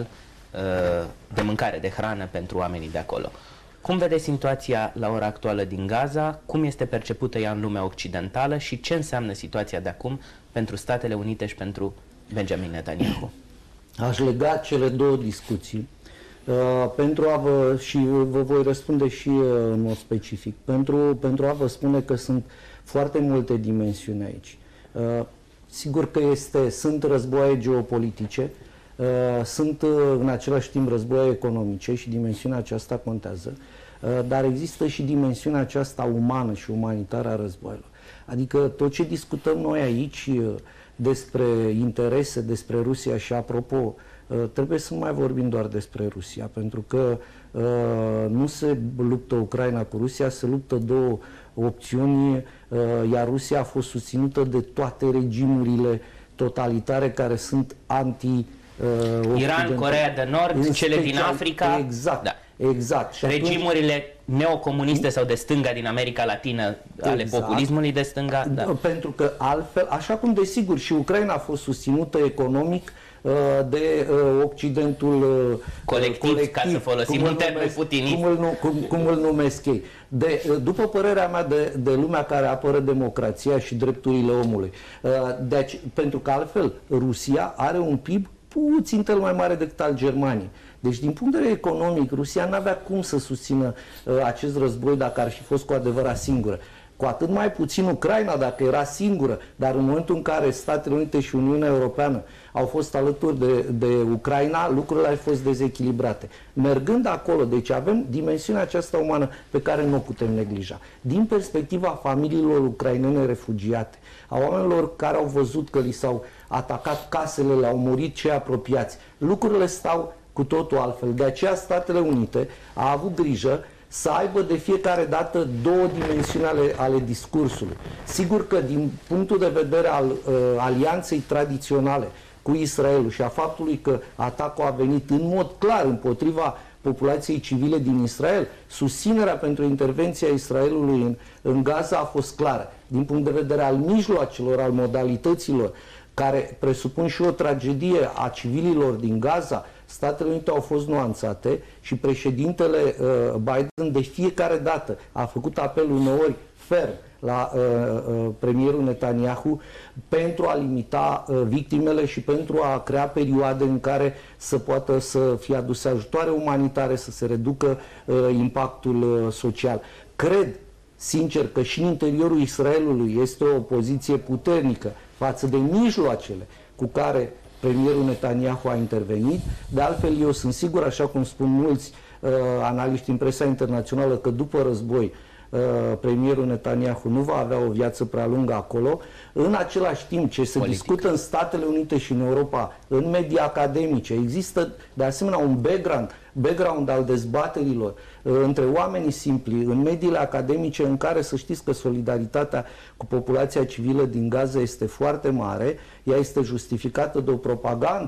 de mâncare, de hrană pentru oamenii de acolo. Cum vede situația la ora actuală din Gaza, cum este percepută ea în lumea occidentală și ce înseamnă situația de acum pentru Statele Unite și pentru Benjamin Netanyahu? Aș lega cele două discuții uh, pentru a vă, și vă voi răspunde și uh, în mod specific, pentru, pentru a vă spune că sunt foarte multe dimensiuni aici. Uh, sigur că este, sunt războaie geopolitice, Uh, sunt uh, în același timp războaie economice și dimensiunea aceasta contează, uh, dar există și dimensiunea aceasta umană și umanitară a războaielor. Adică tot ce discutăm noi aici uh, despre interese, despre Rusia și apropo, uh, trebuie să nu mai vorbim doar despre Rusia, pentru că uh, nu se luptă Ucraina cu Rusia, se luptă două opțiuni, uh, iar Rusia a fost susținută de toate regimurile totalitare care sunt anti Uh, Iran, Coreea de Nord, cele special, din Africa. Exact, da. exact. Și regimurile atunci, neocomuniste sau de stânga din America Latină, ale exact, populismului de stânga. Da. Pentru că altfel, așa cum desigur și Ucraina a fost susținută economic uh, de uh, Occidentul uh, colectiv, colectiv, ca să folosim un termen putinist. Cum îl, cum, cum îl numesc ei. De, uh, după părerea mea, de, de lumea care apără democrația și drepturile omului. Uh, deci, pentru că altfel, Rusia are un P I B puțin tel mai mare decât al Germaniei. Deci, din punct de vedere economic, Rusia nu avea cum să susțină uh, acest război dacă ar fi fost cu adevărat singură. Cu atât mai puțin Ucraina, dacă era singură, dar în momentul în care Statele Unite și Uniunea Europeană au fost alături de, de Ucraina, lucrurile au fost dezechilibrate. Mergând acolo, deci avem dimensiunea aceasta umană pe care nu o putem neglija. Din perspectiva familiilor ucrainene refugiate, a oamenilor care au văzut că li s-au atacat casele, le-au murit cei apropiați, lucrurile stau cu totul altfel. De aceea Statele Unite a avut grijă să aibă de fiecare dată două dimensiuni ale, ale discursului. Sigur că din punctul de vedere al uh, alianței tradiționale cu Israelul și a faptului că atacul a venit în mod clar împotriva populației civile din Israel, susținerea pentru intervenția Israelului în, în Gaza a fost clară. Din punct de vedere al mijloacelor, al modalităților, care presupun și o tragedie a civililor din Gaza, Statele Unite au fost nuanțate și președintele uh, Biden de fiecare dată a făcut apel uneori ferm la uh, uh, premierul Netanyahu pentru a limita uh, victimele și pentru a crea perioade în care să poată să fie aduse ajutoare umanitare, să se reducă uh, impactul uh, social. Cred, sincer, că și în interiorul Israelului este o poziție puternică față de mijloacele cu care premierul Netanyahu a intervenit. De altfel, eu sunt sigur, așa cum spun mulți uh, analiști în presa internațională, că după război uh, premierul Netanyahu nu va avea o viață prea lungă acolo. În același timp, ce se Politic. discută în Statele Unite și în Europa, în medii academice, există de asemenea un background, background al dezbaterilor uh, între oamenii simpli, în mediile academice, în care să știți că solidaritatea cu populația civilă din Gaza este foarte mare, ea este justificată de o propagandă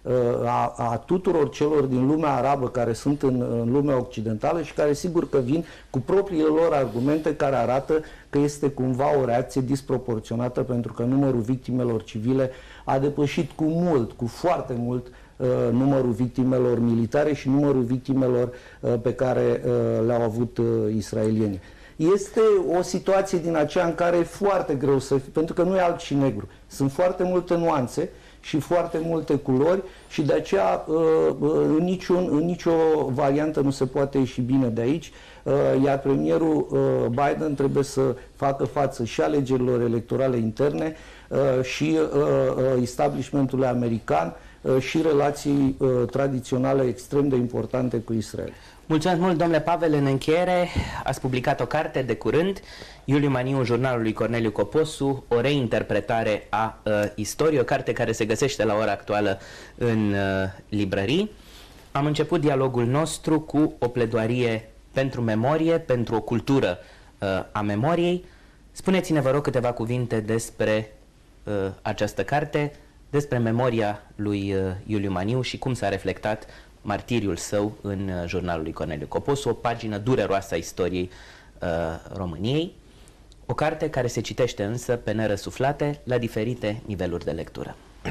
a, a tuturor celor din lumea arabă care sunt în, în lumea occidentală și care sigur că vin cu propriile lor argumente care arată că este cumva o reacție disproporționată, pentru că numărul victimelor civile a depășit cu mult, cu foarte mult, numărul victimelor militare și numărul victimelor pe care le-au avut israelienii. Este o situație din aceea în care e foarte greu să fie, pentru că nu e alb și negru. Sunt foarte multe nuanțe și foarte multe culori și de aceea în, niciun, în nicio variantă nu se poate ieși bine de aici, iar premierul Biden trebuie să facă față și alegerilor electorale interne și establishmentului american și relații tradiționale extrem de importante cu Israel. Mulțumesc mult, domnule Pavel. În încheiere, ați publicat o carte de curând, Iuliu Maniu, jurnalul lui Corneliu Coposu, o reinterpretare a uh, istoriei, o carte care se găsește la ora actuală în uh, librării. Am început dialogul nostru cu o pledoarie pentru memorie, pentru o cultură uh, a memoriei. Spuneți-ne, vă rog, câteva cuvinte despre uh, această carte, despre memoria lui uh, Iuliu Maniu și cum s-a reflectat martiriul său în uh, jurnalul lui Corneliu Coposu, o pagină dureroasă a istoriei uh, României, o carte care se citește însă pe nerăsuflate la diferite niveluri de lectură.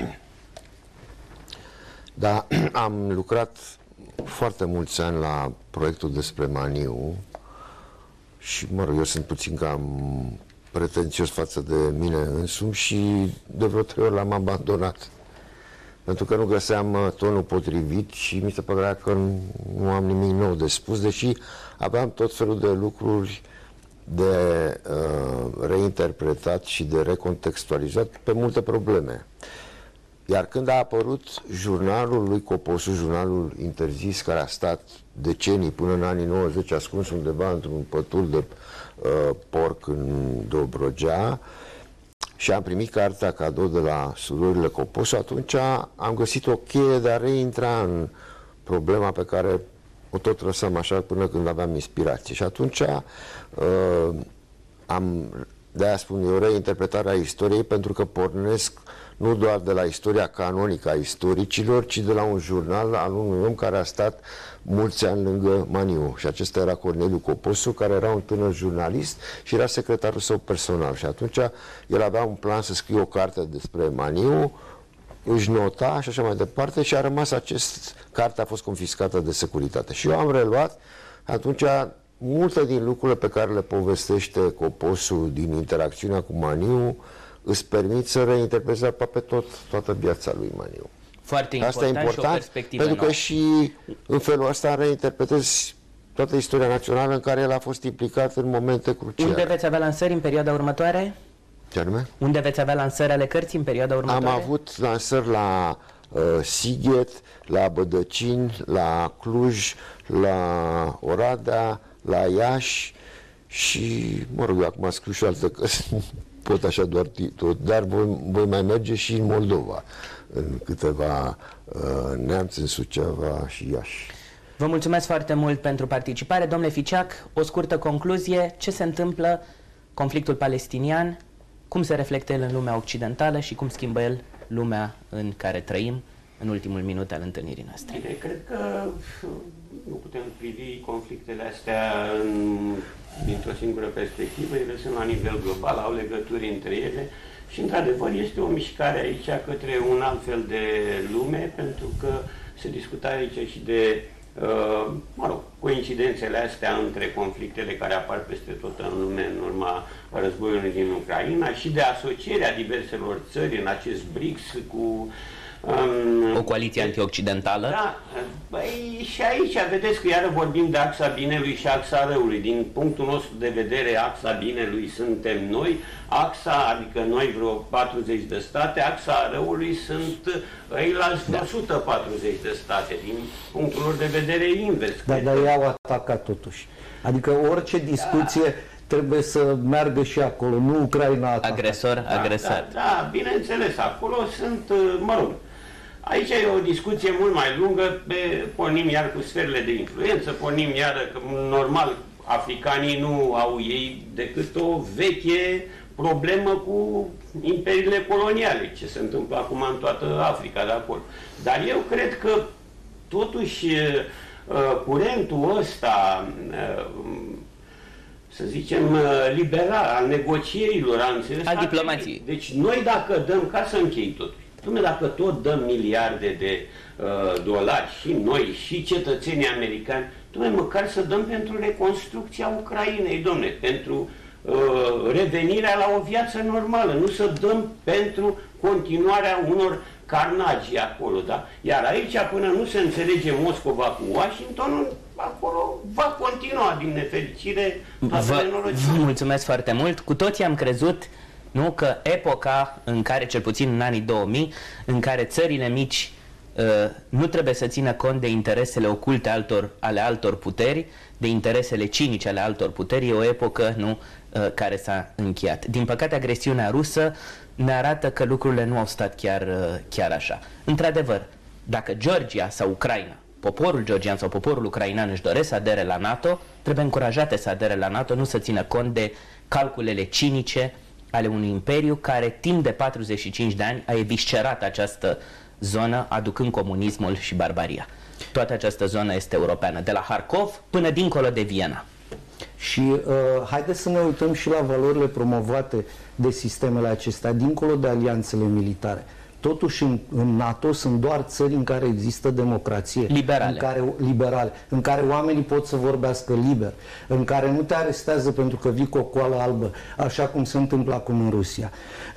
Da, am lucrat foarte mulți ani la proiectul despre Maniu și, mă rog, eu sunt puțin cam pretențios față de mine însumi și de vreo trei ori l-am abandonat. Pentru că nu găseam tonul potrivit și mi se părea că nu am nimic nou de spus, deși aveam tot felul de lucruri de uh, reinterpretat și de recontextualizat pe multe probleme. Iar când a apărut jurnalul lui Coposu, jurnalul interzis, care a stat decenii până în anii nouăzeci ascuns undeva într-un pătul de uh, porc în Dobrogea, și am primit cartea cadou de la surorile Coposu, atunci am găsit o cheie de a reintra în problema pe care o tot lăsăm așa până când aveam inspirație. Și atunci uh, am, de-aia spun eu, reinterpretarea istoriei, pentru că pornesc nu doar de la istoria canonică a istoricilor, ci de la un jurnal al unui om care a stat mulți ani lângă Maniu. Și acesta era Corneliu Coposu, care era un tânăr jurnalist și era secretarul său personal. Și atunci el avea un plan să scrie o carte despre Maniu, își nota și așa mai departe și a rămas acest... Cartea a fost confiscată de securitate. Și eu am reluat, atunci multe din lucrurile pe care le povestește Coposu din interacțiunea cu Maniu îți permit să reinterpretezi aproape tot, toată viața lui Maniu. Foarte important. Asta e important, și o perspectivă pentru că nouă. și în felul ăsta reinterpretezi toată istoria națională în care el a fost implicat în momente cruciale. Unde veți avea lansări în perioada următoare? Ce anume? Unde veți avea lansări ale cărții în perioada următoare? Am avut lansări la uh, Sighet, la Bădăcini, la Cluj, la Oradea, la Iași și, mă rog, eu acum scriu și alte cărți, pot așa doar tot, dar voi, voi mai merge și în Moldova, în câteva uh, Neamț, în Suceava și Iași. Vă mulțumesc foarte mult pentru participare. Domnule Ficeac, o scurtă concluzie. Ce se întâmplă conflictul palestinian? Cum se reflectă el în lumea occidentală și cum schimbă el lumea în care trăim în ultimul minut al întâlnirii noastre? Bine, cred că nu putem privi conflictele astea în, dintr-o singură perspectivă, ele sunt la nivel global, au legături între ele și, într-adevăr, este o mișcare aici către un alt fel de lume, pentru că se discuta aici și de Uh, mă rog, coincidențele astea între conflictele care apar peste tot în lume în urma războiului din Ucraina și de asocierea diverselor țări în acest BRICS cu o coaliție antioccidentală. Da, băi, și aici vedeți că iară vorbim de axa binelui și axa răului. Din punctul nostru de vedere, axa binelui suntem noi, axa, adică noi vreo patruzeci de state, axa răului sunt eilalți da. o sută patruzeci de state, din punctul lor de vedere invers. Dar, dar ei au atacat totuși. Adică orice discuție da. trebuie să meargă și acolo, nu Ucraina atacă. Agresor, da, agresat. Da, da, bineînțeles, acolo sunt, mă rog, aici e o discuție mult mai lungă, pe, pornim iar cu sferele de influență, pornim iar că normal africanii nu au ei decât o veche problemă cu imperiile coloniale, ce se întâmplă acum în toată Africa de acolo. Dar eu cred că totuși curentul ăsta, să zicem, liberal, al negocierilor, al înțeles, al diplomației. Deci noi dacă dăm, ca să închei totuși, Dom'le, dacă tot dăm miliarde de uh, dolari și noi și cetățenii americani, dom'le, măcar să dăm pentru reconstrucția Ucrainei, dom'le, pentru uh, revenirea la o viață normală, nu să dăm pentru continuarea unor carnagii acolo, da? Iar aici, până nu se înțelege Moscova cu Washingtonul, acolo va continua, din nefericire, vă, vă mulțumesc foarte mult. Cu toții am crezut, nu, că epoca în care, cel puțin în anii două mii, în care țările mici uh, nu trebuie să țină cont de interesele oculte altor, ale altor puteri, de interesele cinice ale altor puteri, e o epocă, nu, uh, care s-a încheiat. Din păcate, agresiunea rusă ne arată că lucrurile nu au stat chiar, uh, chiar așa. Într-adevăr, dacă Georgia sau Ucraina, poporul georgian sau poporul ucrainean își doresc să adere la NATO, trebuie încurajate să adere la NATO, nu să țină cont de calculele cinice ale unui imperiu care timp de patruzeci și cinci de ani a eviscerat această zonă, aducând comunismul și barbaria. Toată această zonă este europeană, de la Harkov până dincolo de Viena. Și uh, haideți să ne uităm și la valorile promovate de sistemele acestea, dincolo de alianțele militare. Totuși în, în NATO sunt doar țări în care există democrație, liberale. În care, liberale, în care oamenii pot să vorbească liber, în care nu te arestează pentru că vii cu o coală albă, așa cum se întâmplă acum în Rusia.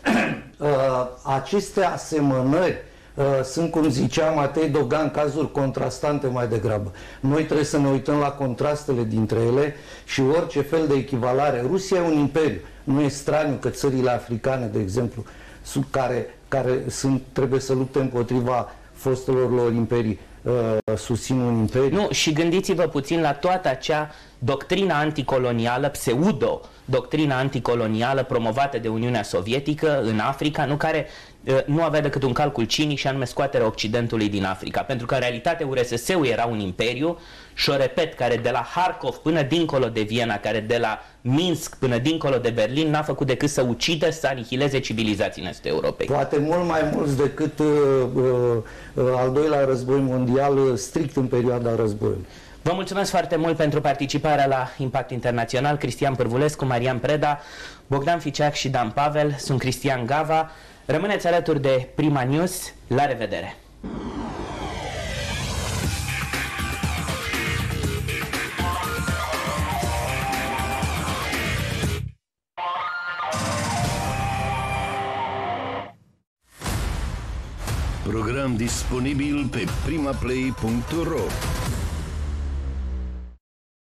Aceste asemănări uh, sunt, cum zicea Matei Dogan, cazuri contrastante mai degrabă. Noi trebuie să ne uităm la contrastele dintre ele și orice fel de echivalare. Rusia e un imperiu, nu e straniu că țările africane, de exemplu, sub care care sunt, trebuie să lupte împotriva fostelor lor imperii, uh, susțin un imperiu. Nu, și gândiți-vă puțin la toată acea doctrina anticolonială, pseudo-doctrina anticolonială promovată de Uniunea Sovietică în Africa, nu, care uh, nu avea decât un calcul cinic și anume scoaterea Occidentului din Africa. Pentru că în realitate U R S S-ul era un imperiu și o repet, care de la Harkov până dincolo de Viena, care de la Minsk până dincolo de Berlin n-a făcut decât să ucidă, să anihileze civilizații neste europei. Poate mult mai mulți decât uh, uh, al doilea război mondial, uh, strict în perioada războiului. Vă mulțumesc foarte mult pentru participarea la Impact Internațional. Cristian Pârvulescu, Marian Preda, Bogdan Ficeac și Dan Pavel. Sunt Cristian Gava. Rămâneți alături de Prima News. La revedere! Program disponibil pe primaplay punct ro.